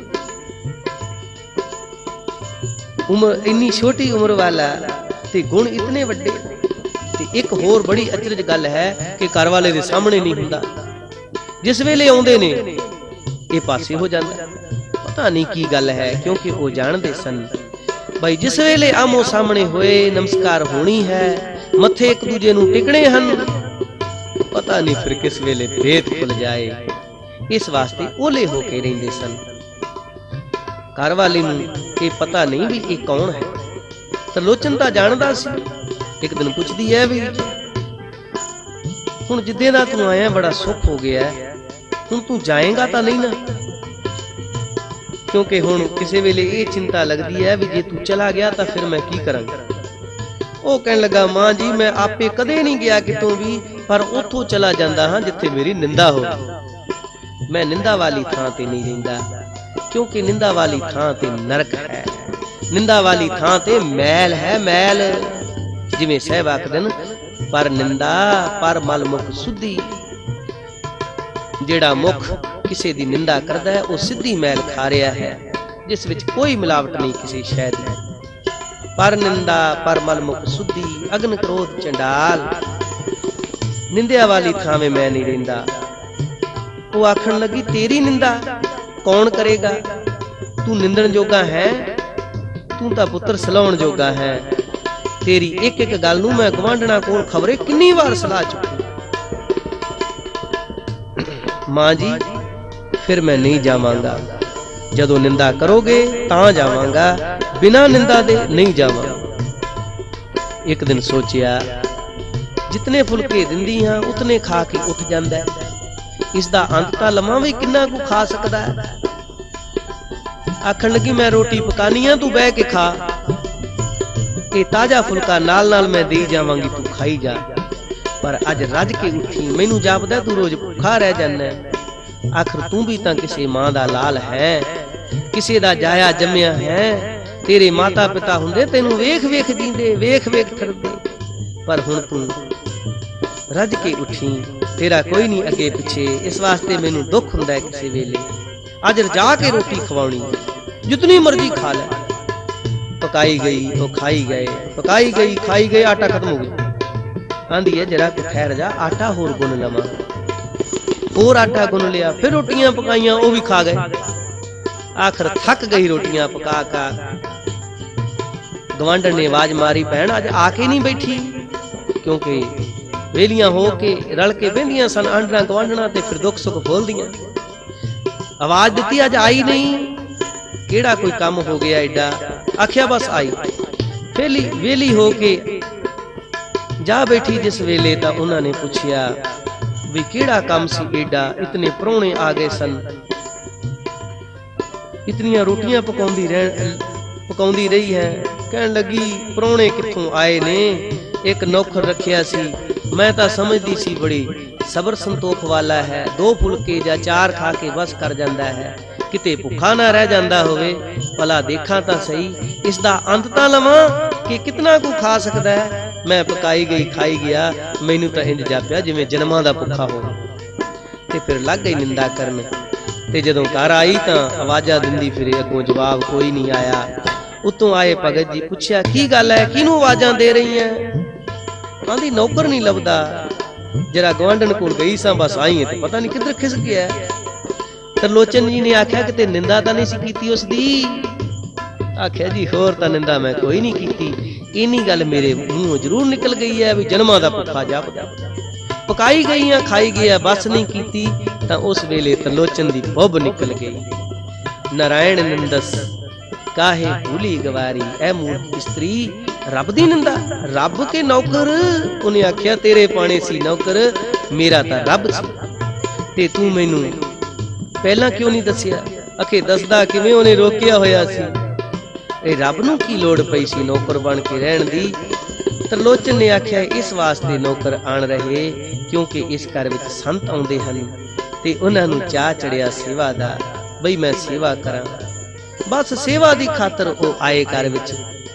उम्र इन्नी छोटी उम्र वाला ते गुण इतने वड्डे ते एक होर बड़ी अचरज गल है कि घर वाले दे सामने नहीं हुंदा जिस वेले आउंदे ने ये पासे हो जांदा पता नहीं की गल है क्योंकि वो जानदे सन भाई जिस वेले आमो सामने होए नमस्कार होनी है मथे एक दूजे नूं टिकणे हन पता नहीं फिर किस वेले भेद खुल जाए इस वास्ते ओले होके रहिंदे सन घर वाले नूं ਇਹ ਪਤਾ ਨਹੀਂ ਵੀ ਇਹ ਕੌਣ ਹੈ। ਤਰਲੋਚਨ ਤਾਂ ਜਾਣਦਾ ਸੀ। ਇੱਕ ਦਿਨ ਪੁੱਛਦੀ ਹੈ ਵੀ ਹੁਣ ਜਿੱਦੇ ਦਾ ਤੂੰ ਆਇਆ ਬੜਾ ਸੁੱਖ ਹੋ ਗਿਆ, ਹੁਣ ਤੂੰ ਜਾਏਗਾ ਤਾਂ ਨਹੀਂ ਨਾ? ਕਿਉਂਕਿ ਹੁਣ ਕਿਸੇ ਵੇਲੇ ਇਹ ਚਿੰਤਾ ਲੱਗਦੀ ਹੈ ਵੀ ਜੇ ਤੂੰ ਚਲਾ ਗਿਆ ਤਾਂ ਫਿਰ ਮੈਂ ਕੀ ਕਰਾਂਗਾ। ਉਹ ਕਹਿਣ ਲੱਗਾ, ਮਾਂ ਜੀ ਮੈਂ ਆਪੇ ਕਦੇ ਨਹੀਂ ਗਿਆ ਕਿਤੋਂ ਵੀ, ਪਰ ਉੱਥੋਂ ਚਲਾ ਜਾਂਦਾ ਹਾਂ ਜਿੱਥੇ ਮੇਰੀ ਨਿੰਦਾ ਹੋਵੇ। ਮੈਂ ਨਿੰਦਾ ਵਾਲੀ ਥਾਂ ਤੇ ਨਹੀਂ ਰਹਿੰਦਾ, ਕਿਉਂਕਿ ਨਿੰਦਾ ਵਾਲੀ ਥਾਂ ਤੇ ਨਰਕ ਹੈ, ਨਿੰਦਾ ਵਾਲੀ ਥਾਂ ਤੇ ਮੈਲ ਹੈ, ਮੈਲ। ਜਿਵੇਂ ਸਾਹਿਬ ਆਖਦੇ ਨੇ, ਪਰ ਨਿੰਦਾ ਪਰ ਮਲ ਮੁਖ ਸੁਧੀ। ਜਿਹੜਾ ਮੁਖ ਕਿਸੇ ਦੀ ਨਿੰਦਾ ਕਰਦਾ ਹੈ ਉਹ ਸਿੱਧੀ ਮੈਲ ਖਾ ਰਿਹਾ ਹੈ, ਜਿਸ ਵਿੱਚ ਕੋਈ ਮਿਲਾਵਟ ਨਹੀਂ ਕਿਸੇ ਸ਼ੈ ਦੀ। ਪਰ ਨਿੰਦਾ ਪਰ ਮਲ ਮੁਖ ਸੁਧੀ, ਅਗਨ ਕ੍ਰੋਧ ਚੰਡਾਲ। ਨਿੰਦਿਆ ਵਾਲੀ ਥਾਵੇਂ ਮੈਂ ਨਹੀਂ ਰਹਿੰਦਾ। ਉਹ ਆਖਣ ਲੱਗੀ, ਤੇਰੀ ਨਿੰਦਾ ਕੌਣ ਕਰੇਗਾ? ਤੂੰ ਨਿੰਦਣ ਜੋਗਾ ਹੈ, ਤੂੰ ਤਾਂ ਪੁੱਤਰ ਸਲਾਉਣ ਜੋਗਾ ਹੈ। ਤੇਰੀ ਇੱਕ ਇੱਕ ਗੱਲ ਨੂੰ ਮੈਂ ਗਵਾਂਢਣਾ ਕੋਲ ਖਬਰੇ ਕਿੰਨੀ ਵਾਰ ਸਲਾਹ ਚੁੱਕੀ। ਮਾਂ ਜੀ ਫਿਰ ਮੈਂ ਨਹੀਂ ਜਾਵਾਂਗਾ, ਜਦੋਂ ਨਿੰਦਾ ਕਰੋਗੇ ਤਾਂ ਜਾਵਾਂਗਾ, ਬਿਨਾਂ ਨਿੰਦਾ ਦੇ ਨਹੀਂ ਜਾਵਾਂਗਾ। ਇੱਕ ਦਿਨ ਸੋਚਿਆ, ਜਿਤਨੇ ਫੁਲਕੇ ਦਿੰਦੀ ਹਾਂ ਉਤਨੇ ਖਾ ਕੇ ਉੱਠ ਜਾਂਦਾ, ਇਸ ਦਾ ਅੰਤ ਤਾਂ ਲਵਾਂ ਵੀ ਕਿੰਨਾ ਕੁ ਖਾ ਸਕਦਾ ਹੈ। ਆਖਣ ਲੱਗੀ, ਮੈਂ ਰੋਟੀ ਪਕਾਨੀ ਆ, ਤੂੰ ਬਹਿ ਕੇ ਖਾ। ਇਹ ਤਾਜ਼ਾ ਫੁਲਕਾ ਨਾਲ ਨਾਲ ਮੈਂ ਦੇਈ ਜਾਵਾਂਗੀ, ਤੂੰ ਖਾਈ ਜਾ। ਪਰ ਅੱਜ ਰੱਜ ਕੇ ਉੱਠੀ, ਮੈਨੂੰ ਜਾਪਦਾ ਤੂੰ ਰੋਜ਼ ਭੁੱਖਾ ਰਹਿ ਜਾਂਦਾ। ਆਖਰ ਤੂੰ ਵੀ ਤਾਂ ਕਿਸੇ ਮਾਂ ਦਾ ਲਾਲ ਹੈ, ਕਿਸੇ ਦਾ ਜਾਇਆ ਜੰਮਿਆ ਹੈ। ਤੇਰੇ ਮਾਤਾ ਪਿਤਾ ਹੁੰਦੇ ਤੈਨੂੰ ਵੇਖ ਵੇਖ ਜੀਂਦੇ, ਵੇਖ ਵੇਖ ਫਿਰਦੇ, ਪਰ ਹੁਣ ਤੂੰ ਰੱਜ ਕੇ ਉੱਠੀ, ਤੇਰਾ ਕੋਈ ਨਹੀਂ ਅੱਗੇ ਪਿੱਛੇ। ਇਸ ਵਾਸਤੇ ਮੈਨੂੰ ਦੁੱਖ ਹੁੰਦਾ ਹੈ ਕਿਸੇ ਵੇਲੇ। ਅੱਜ ਰਜਾ ਕੇ ਰੋਟੀ ਖਵਾਉਣੀ, ਜਿਤਨੀ ਮਰਜ਼ੀ ਖਾ ਲੈ। ਪਕਾਈ ਗਈ, ਉਹ ਖਾਈ ਗਏ, ਪਕਾਈ ਗਈ, ਖਾਈ ਗਏ, ਆਟਾ ਖਤਮ ਹੋ ਗਿਆ। ਆਂਦੀ ਹੈ ਜਰਾ ਕੁ ਠਹਿਰ ਜਾ, ਆਟਾ ਹੋਰ ਗੁੰਨ ਲਵਾਂ। ਹੋਰ ਆਟਾ ਗੁੰਨ ਲਿਆ, ਫਿਰ ਰੋਟੀਆਂ ਪਕਾਈਆਂ, ਉਹ ਵੀ ਖਾ ਗਏ। ਆਖਰ ਥੱਕ ਗਈ ਰੋਟੀਆਂ ਪਕਾ ਕਾ। ਗਵਾਂਢਣ ਨੇ ਆਵਾਜ਼ ਮਾਰੀ, ਭੈਣ ਅੱਜ ਆ ਕੇ ਨਹੀਂ ਬੈਠੀ? ਕਿਉਂਕਿ ਵੇਲੀਆਂ ਹੋ ਕੇ ਰਲ ਕੇ ਬਹਿੰਦੀਆਂ ਸਨ ਆਂਡਰਾਂ ਗਵਾਂਢਣਾ, ਤੇ ਫਿਰ ਦੁੱਖ ਸੁੱਖ ਬੋਲਦੀਆਂ। ਆਵਾਜ਼ ਦਿੱਤੀ, ਅੱਜ ਆਈ ਨਹੀਂ? ਕਿਹੜਾ ਕੋਈ ਕੰਮ ਹੋ ਗਿਆ ਏਡਾ? ਆਖਿਆ ਬਸ ਆਈ। ਵੇਲੀ ਹੋ ਕੇ ਜਾ ਬੈਠੀ ਜਿਸ ਵੇਲੇ, ਤਾਂ ਉਹਨਾਂ ਨੇ ਪੁੱਛਿਆ ਵੀ ਕਿਹੜਾ ਕੰਮ ਸੀ ਏਡਾ? ਇਤਨੇ ਪ੍ਰਾਹੁਣੇ ਆ ਗਏ ਸਨ, ਇਤਨੀਆਂ ਰੋਟੀਆਂ ਪਕਾਉਂਦੀ ਰਹੀ ਹੈ। ਕਹਿਣ ਲੱਗੀ, ਪ੍ਰਾਹੁਣੇ ਕਿੱਥੋਂ ਆਏ ਨੇ? ਇੱਕ ਨੌਕਰ ਰੱਖਿਆ ਸੀ, ਮੈਂ ਤਾਂ ਸਮਝਦੀ ਸੀ ਬੜੀ ਸਬਰ ਸੰਤੋਖ ਵਾਲਾ ਹੈ, 2 ਫੁਲਕੇ ਜਾਂ 4 ਖਾ ਕੇ ਬਸ ਕਰ ਜਾਂਦਾ ਹੈ, ਕਿਤੇ ਭੁੱਖਾ ਨਾ ਰਹਿ ਜਾਂਦਾ ਹੋਵੇ। ਭਲਾ ਦੇਖਾਂ ਤਾਂ ਸਹੀ, ਇਸ ਦਾ ਅੰਤ ਤਾਂ ਲਵਾਂ ਕਿ ਕਿਤਨਾ ਕੁ ਖਾ ਸਕਦਾ ਹੈ। ਮੈਂ ਪਕਾਈ ਗਈ, ਖਾਈ ਗਿਆ, ਮੈਨੂੰ ਤਾਂ ਇੰਜ ਜਾਪਿਆ ਜਿਵੇਂ ਜਨਮਾਂ ਦਾ ਭੁੱਖਾ ਹੋਵੇ। ਤੇ ਫਿਰ ਲੱਗ ਗਈ ਨਿੰਦਾ ਕਰਨ। ਤੇ ਜਦੋਂ ਘਰ ਆਈ ਤਾਂ ਆਵਾਜ਼ਾਂ ਦਿੰਦੀ ਫਿਰੇ, ਅੱਗੋਂ ਜਵਾਬ ਕੋਈ ਨਹੀਂ ਆਇਆ। ਉਤੋਂ ਆਏ ਭਗਤ ਜੀ, ਪੁੱਛਿਆ ਕੀ ਗੱਲ ਹੈ, ਕਿਹਨੂੰ ਆਵਾਜ਼ਾਂ ਦੇ ਰਹੀ ਹੈ? ਆਂਦੀ ਨੌਕਰ ਨਹੀਂ ਲੱਭਦਾ, ਜਰਾ ਗਵਾਂਢਣ ਕੋਲ ਗਈ ਸਾਂ, ਬਸ ਆਈ ਹੈ ਤੇ ਪਤਾ ਨਹੀਂ ਕਿੱਧਰ ਖਿਸਕ ਗਿਆ। ਤਰਲੋਚਨ ਜੀ ਨੇ ਆਖਿਆ, ਕਿਤੇ ਨਿੰਦਾ ਤਾਂ ਨਹੀਂ ਸੀ ਕੀਤੀ ਉਸ ਦੀ? ਆਖਿਆ ਜੀ ਹੋਰ ਤਾਂ ਨਿੰਦਾ ਮੈਂ ਕੋਈ ਨਹੀਂ ਕੀਤੀ, ਇੰਨੀ ਗੱਲ ਮੇਰੇ ਮੂੰਹੋਂ ਜ਼ਰੂਰ ਨਿਕਲ ਗਈ ਹੈ ਵੀ ਜਨਮਾਂ ਦਾ ਭੁੱਖਾ ਜਾਪਦਾ। ਪਕਾਈ ਗਈਆਂ, ਖਾਈ ਗਿਆ, ਬਸ ਨਹੀਂ ਕੀਤੀ। ਤਾਂ ਉਸ ਵੇਲੇ ਤਰਲੋਚਨ ਦੀ ਬੱਬ ਨਿਕਲ ਗਈ। ਨਾਰਾਇਣ ਨਿੰਦਸ ਕਾਹੇ ਭੂਲੀ ਗਵਾਰੀ, ਐ ਮੂਰਖ ਇਸਤਰੀ ਰੱਬ ਦੀ ਨਿੰਦਾ, ਰੱਬ ਕੇ ਨੌਕਰ? ਉਹਨੇ ਆਖਿਆ, ਤੇਰੇ ਪਾਣੇ ਸੀ ਨੌਕਰ, ਮੇਰਾ ਤਾਂ ਰੱਬ ਸੀ, ਤੇ ਤੂੰ ਮੈਨੂੰ ਪਹਿਲਾਂ ਕਿਉਂ ਨਹੀਂ ਦੱਸਿਆ? ਅਖੇ ਦੱਸਦਾ ਕਿਵੇਂ, ਉਹਨੇ ਰੋਕਿਆ ਹੋਇਆ ਸੀ। ਇਹ ਰੱਬ ਨੂੰ ਕੀ ਲੋੜ ਪਈ ਸੀ ਨੌਕਰ ਬਣ ਕੇ ਰਹਿਣ ਦੀ? ਤਰਲੋਚਨ ਨੇ ਆਖਿਆ, ਇਸ ਵਾਸਤੇ ਨੌਕਰ ਆਣ ਰਹੇ ਕਿਉਂਕਿ ਇਸ ਘਰ ਵਿੱਚ ਸੰਤ ਆਉਂਦੇ ਹਨ ਤੇ ਉਹਨਾਂ ਨੂੰ ਚਾਹ ਚੜਿਆ ਸੇਵਾ ਦਾ, ਬਈ ਮੈਂ ਸੇਵਾ ਕਰਾਂ। ਬਸ ਸੇਵਾ ਦੀ ਖਾਤਰ ਉਹ ਆਏ ਘਰ ਵਿੱਚ।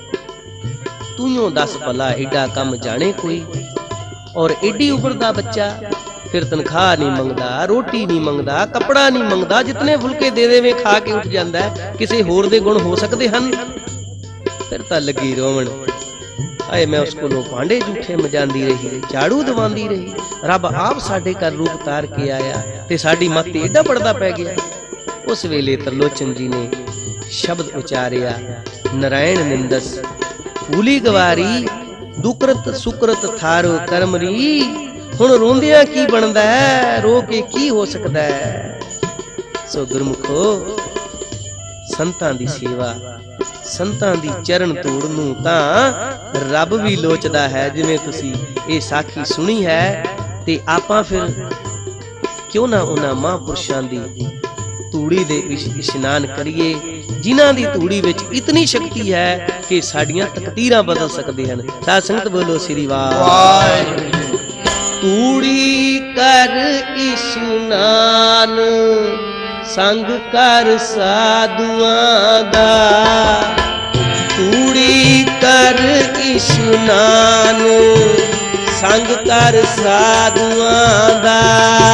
ਤੂੰ ਦੱਸ ਭਲਾ ਏਡਾ ਕੰਮ ਜਾਣੇ ਕੋਈ? ਔਰ ਏਡੀ ਉਮਰ ਦਾ ਬੱਚਾ, ਫਿਰ ਤਨਖਾਹ ਨਹੀਂ ਮੰਗਦਾ, ਰੋਟੀ ਨਹੀਂ ਮੰਗਦਾ, ਕੱਪੜਾ ਨਹੀਂ ਮੰਗਦਾ, ਜਿਤਨੇ ਫੁਲਕੇ ਦੇ ਦੇਵੇ ਖਾ ਕੇ ਉੱਠ ਜਾਂਦਾ। ਕਿਸੇ ਹੋਰ ਦੇ ਗੁਣ ਹੋ ਸਕਦੇ ਹਨ? ਫਿਰ ਤਾਂ ਲੱਗੀ ਰੋਵਣ, ਆਏ ਮੈਂ ਉਸ ਕੋਲੋਂ ਭਾਂਡੇ ਝੂਠੇ ਮਜਾਂਦੀ ਰਹੀ, ਝਾੜੂ ਦਵਾਉਂਦੀ ਰਹੀ, ਰੱਬ ਆਪ ਸਾਡੇ ਘਰ ਰੂਪ ਤਾਰ ਕੇ ਆਇਆ ਤੇ ਸਾਡੀ ਮੱਤ ਤੇ ਏਡਾ ਪੜਦਾ ਪੈ ਗਿਆ। ਉਸ ਵੇਲੇ ਤਰਲੋਚਨ ਜੀ ਨੇ ਸ਼ਬਦ ਉਚਾਰਿਆ, ਨਾਰਾਇਣ ਨਿੰਦਸ ਭੂਲੀ ਗਵਾਰੀ, ਦੁਕਰਤ ਸੁਕਰਤ ਥਾਰੋ ਕਰਮਰੀ। ਹੁਣ ਰੋਂਦਿਆਂ ਕੀ ਬਣਦਾ ਹੈ, ਰੋ ਕੇ ਕੀ ਹੋ ਸਕਦਾ ਹੈ? ਸੋ ਗੁਰਮੁਖੋ, ਸੰਤਾਂ ਦੀ ਸੇਵਾ ਸੰਤਾਂ ਦੀ ਚਰਨ ਧੂੜ ਨੂੰ ਤਾਂ ਰੱਬ ਵੀ ਲੋਚਦਾ ਹੈ। ਜਿਵੇਂ ਤੁਸੀਂ ਇਹ ਸਾਖੀ ਸੁਣੀ ਹੈ, ਤੇ ਆਪਾਂ ਫਿਰ ਕਿਉਂ ਨਾ ਉਹਨਾਂ ਮਹਾਂਪੁਰਸ਼ਾਂ ਦੀ ਧੂੜੀ ਦੇ ਵਿੱਚ ਇਸ਼ਨਾਨ ਕਰੀਏ, ਜਿਨ੍ਹਾਂ ਦੀ ਧੂੜੀ ਵਿੱਚ ਇਤਨੀ ਸ਼ਕਤੀ ਹੈ ਕਿ ਸਾਡੀਆਂ ਤਕਦੀਰਾਂ ਬਦਲ ਸਕਦੇ ਹਨ। ਸਾਧ ਸੰਗਤ ਬੋਲੋ ਸ੍ਰੀ ਵਾਹਿਗੁਰੂ। ਧੂੜੀ ਕਰ ਇਸ਼ਨਾਨ ਸੰਗ ਕਰ ਸਾਧੂਆਂ ਦਾ, ਧੂੜੀ ਕਰ ਇਸ਼ਨਾਨ ਸੰਗ ਕਰ ਸਾਧੂਆਂ ਦਾ,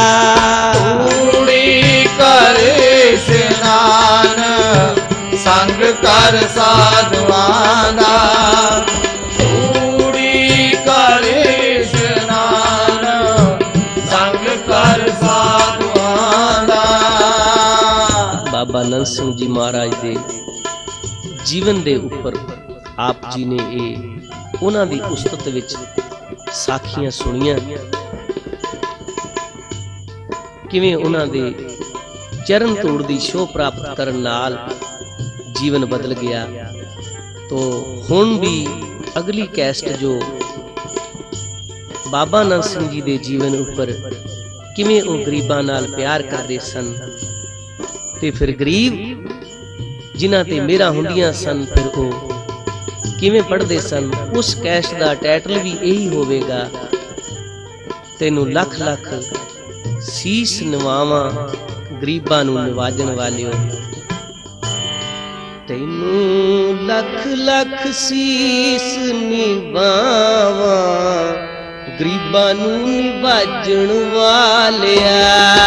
ਧੂੜੀ ਕਰ ਇਸ਼ਨਾਨ ਸੰਗ ਕਰ ਸਾਧੂਆਂ ਦਾ, ਧੂੜੀ ਕਰ ਇਸ਼ਨਾਨ ਸੰਗ ਕਰ ਸਾਧੂਆਂ ਦਾ। ਬਾਬਾ ਨੰਦ ਸਿੰਘ ਜੀ ਮਹਾਰਾਜ ਦੇ ਜੀਵਨ ਦੇ ਉੱਪਰ ਆਪ ਜੀ ਨੇ ਇਹ ਉਹਨਾਂ ਦੀ ਉਸਤਤ ਵਿੱਚ ਸਾਖੀਆਂ ਸੁਣੀਆਂ, ਕਿਵੇਂ ਉਹਨਾਂ ਦੇ ਚਰਨ ਧੂੜ ਦੀ ਛੋਹ ਪ੍ਰਾਪਤ ਕਰਨ ਨਾਲ ਜੀਵਨ ਬਦਲ ਗਿਆ। ਤੋ ਹੁਣ ਵੀ ਅਗਲੀ ਕੈਸਟ ਜੋ ਬਾਬਾ ਨੰਦ ਸਿੰਘ ਜੀ ਦੇ ਜੀਵਨ ਉੱਪਰ ਕਿਵੇਂ ਉਹ ਗਰੀਬਾਂ ਨਾਲ ਪਿਆਰ ਕਰਦੇ ਸਨ, ਤੇ ਫਿਰ ਗਰੀਬ ਜਿਨ੍ਹਾਂ ਤੇ ਮਿਹਰਾਂ ਹੁੰਦੀਆਂ ਸਨ ਫਿਰ ਉਹ ਕਿਵੇਂ ਪੜ੍ਹਦੇ ਸਨ, ਉਸ ਕੈਸਟ ਦਾ ਟਾਈਟਲ ਵੀ ਇਹੀ ਹੋਵੇਗਾ, ਤੈਨੂੰ ਲੱਖ ਲੱਖ ਸੀਸ ਨਿਵਾਵਾਂ ਗਰੀਬਾਂ ਨੂੰ ਨਿਵਾਜਣ ਵਾਲਿਓ। ਤੈਨੂੰ ਲੱਖ ਲੱਖ ਸੀਸ ਨਿਵਾਵਾਂ ਗਰੀਬਾਂ ਨੂੰ ਨਿਵਾਜਣ ਵਾਲਿਆ,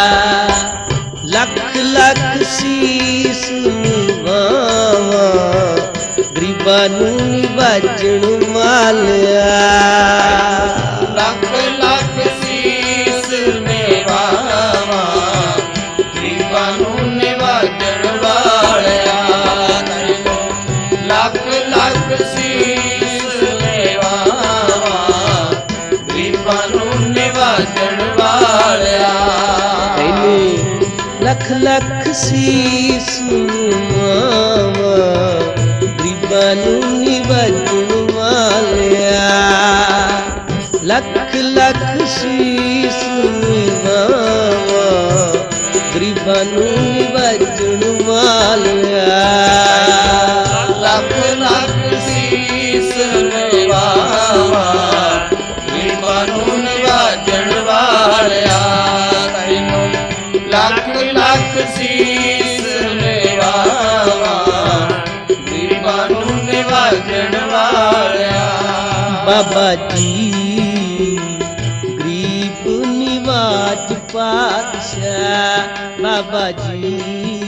ਲੱਖ ਲੱਖ ਸੀਸ ਨਿਵਾਵਾਂ ਗਰੀਬਾਂ ਨੂੰ ਨਿਵਾਜਣ ਵਾਲਿਆ, ਲੱਖ ਲੱਖ ਸੀਸ ਨਿਵਾਵਾਂ ਗਰੀਬਾਂ ਨੂੰ ਨਿਵਾਜਣ ਵਾਲਿਆ, ਲੱਖ ਲੱਖ ਸੀਸ ਨਿਵਾਵਾਂ ਗਰੀਬਾਂ ਨੂੰ ਨਿਵਾਜਣ ਵਾਲਿਆ। ਤੈਨੂੰ ਲੱਖ ਲੱਖ ਸੀਸ ਨਿਵਾਵਾਂ ਗਰੀਬਾਂ ਨੂੰ ਨਿਵਾਜਣ ਵਾਲਿਆ, ਲੱਖ ਲੱਖ ਸੀਸ ਨਿਵਾਵਾਂ ਗਰੀਬਾਂ ਨੂੰ ਨਿਵਾਜਣ ਵਾਲਿਆ, ਲੱਖ ਲੱਖ ਸੀਸ ਨਿਵਾਵਾਂ ਗਰੀਬਾਂ ਨੂੰ ਨਿਵਾਜਣ ਵਾਲਿਆ। ਤੈਨੂੰ ਲੱਖ ਲੱਖ ਸੀਸ ਨਿਵਾਵਾਂ ਗਰੀਬਾਂ ਨੂੰ ਨਿਵਾਜਣ ਵਾਲਿਆ। ਬਾਬਾ ਜੀ ਗਰੀਬ ਨਿਵਾਜ ਪਾਤਸ਼ਾਹ, ਬਾਬਾ ਜੀ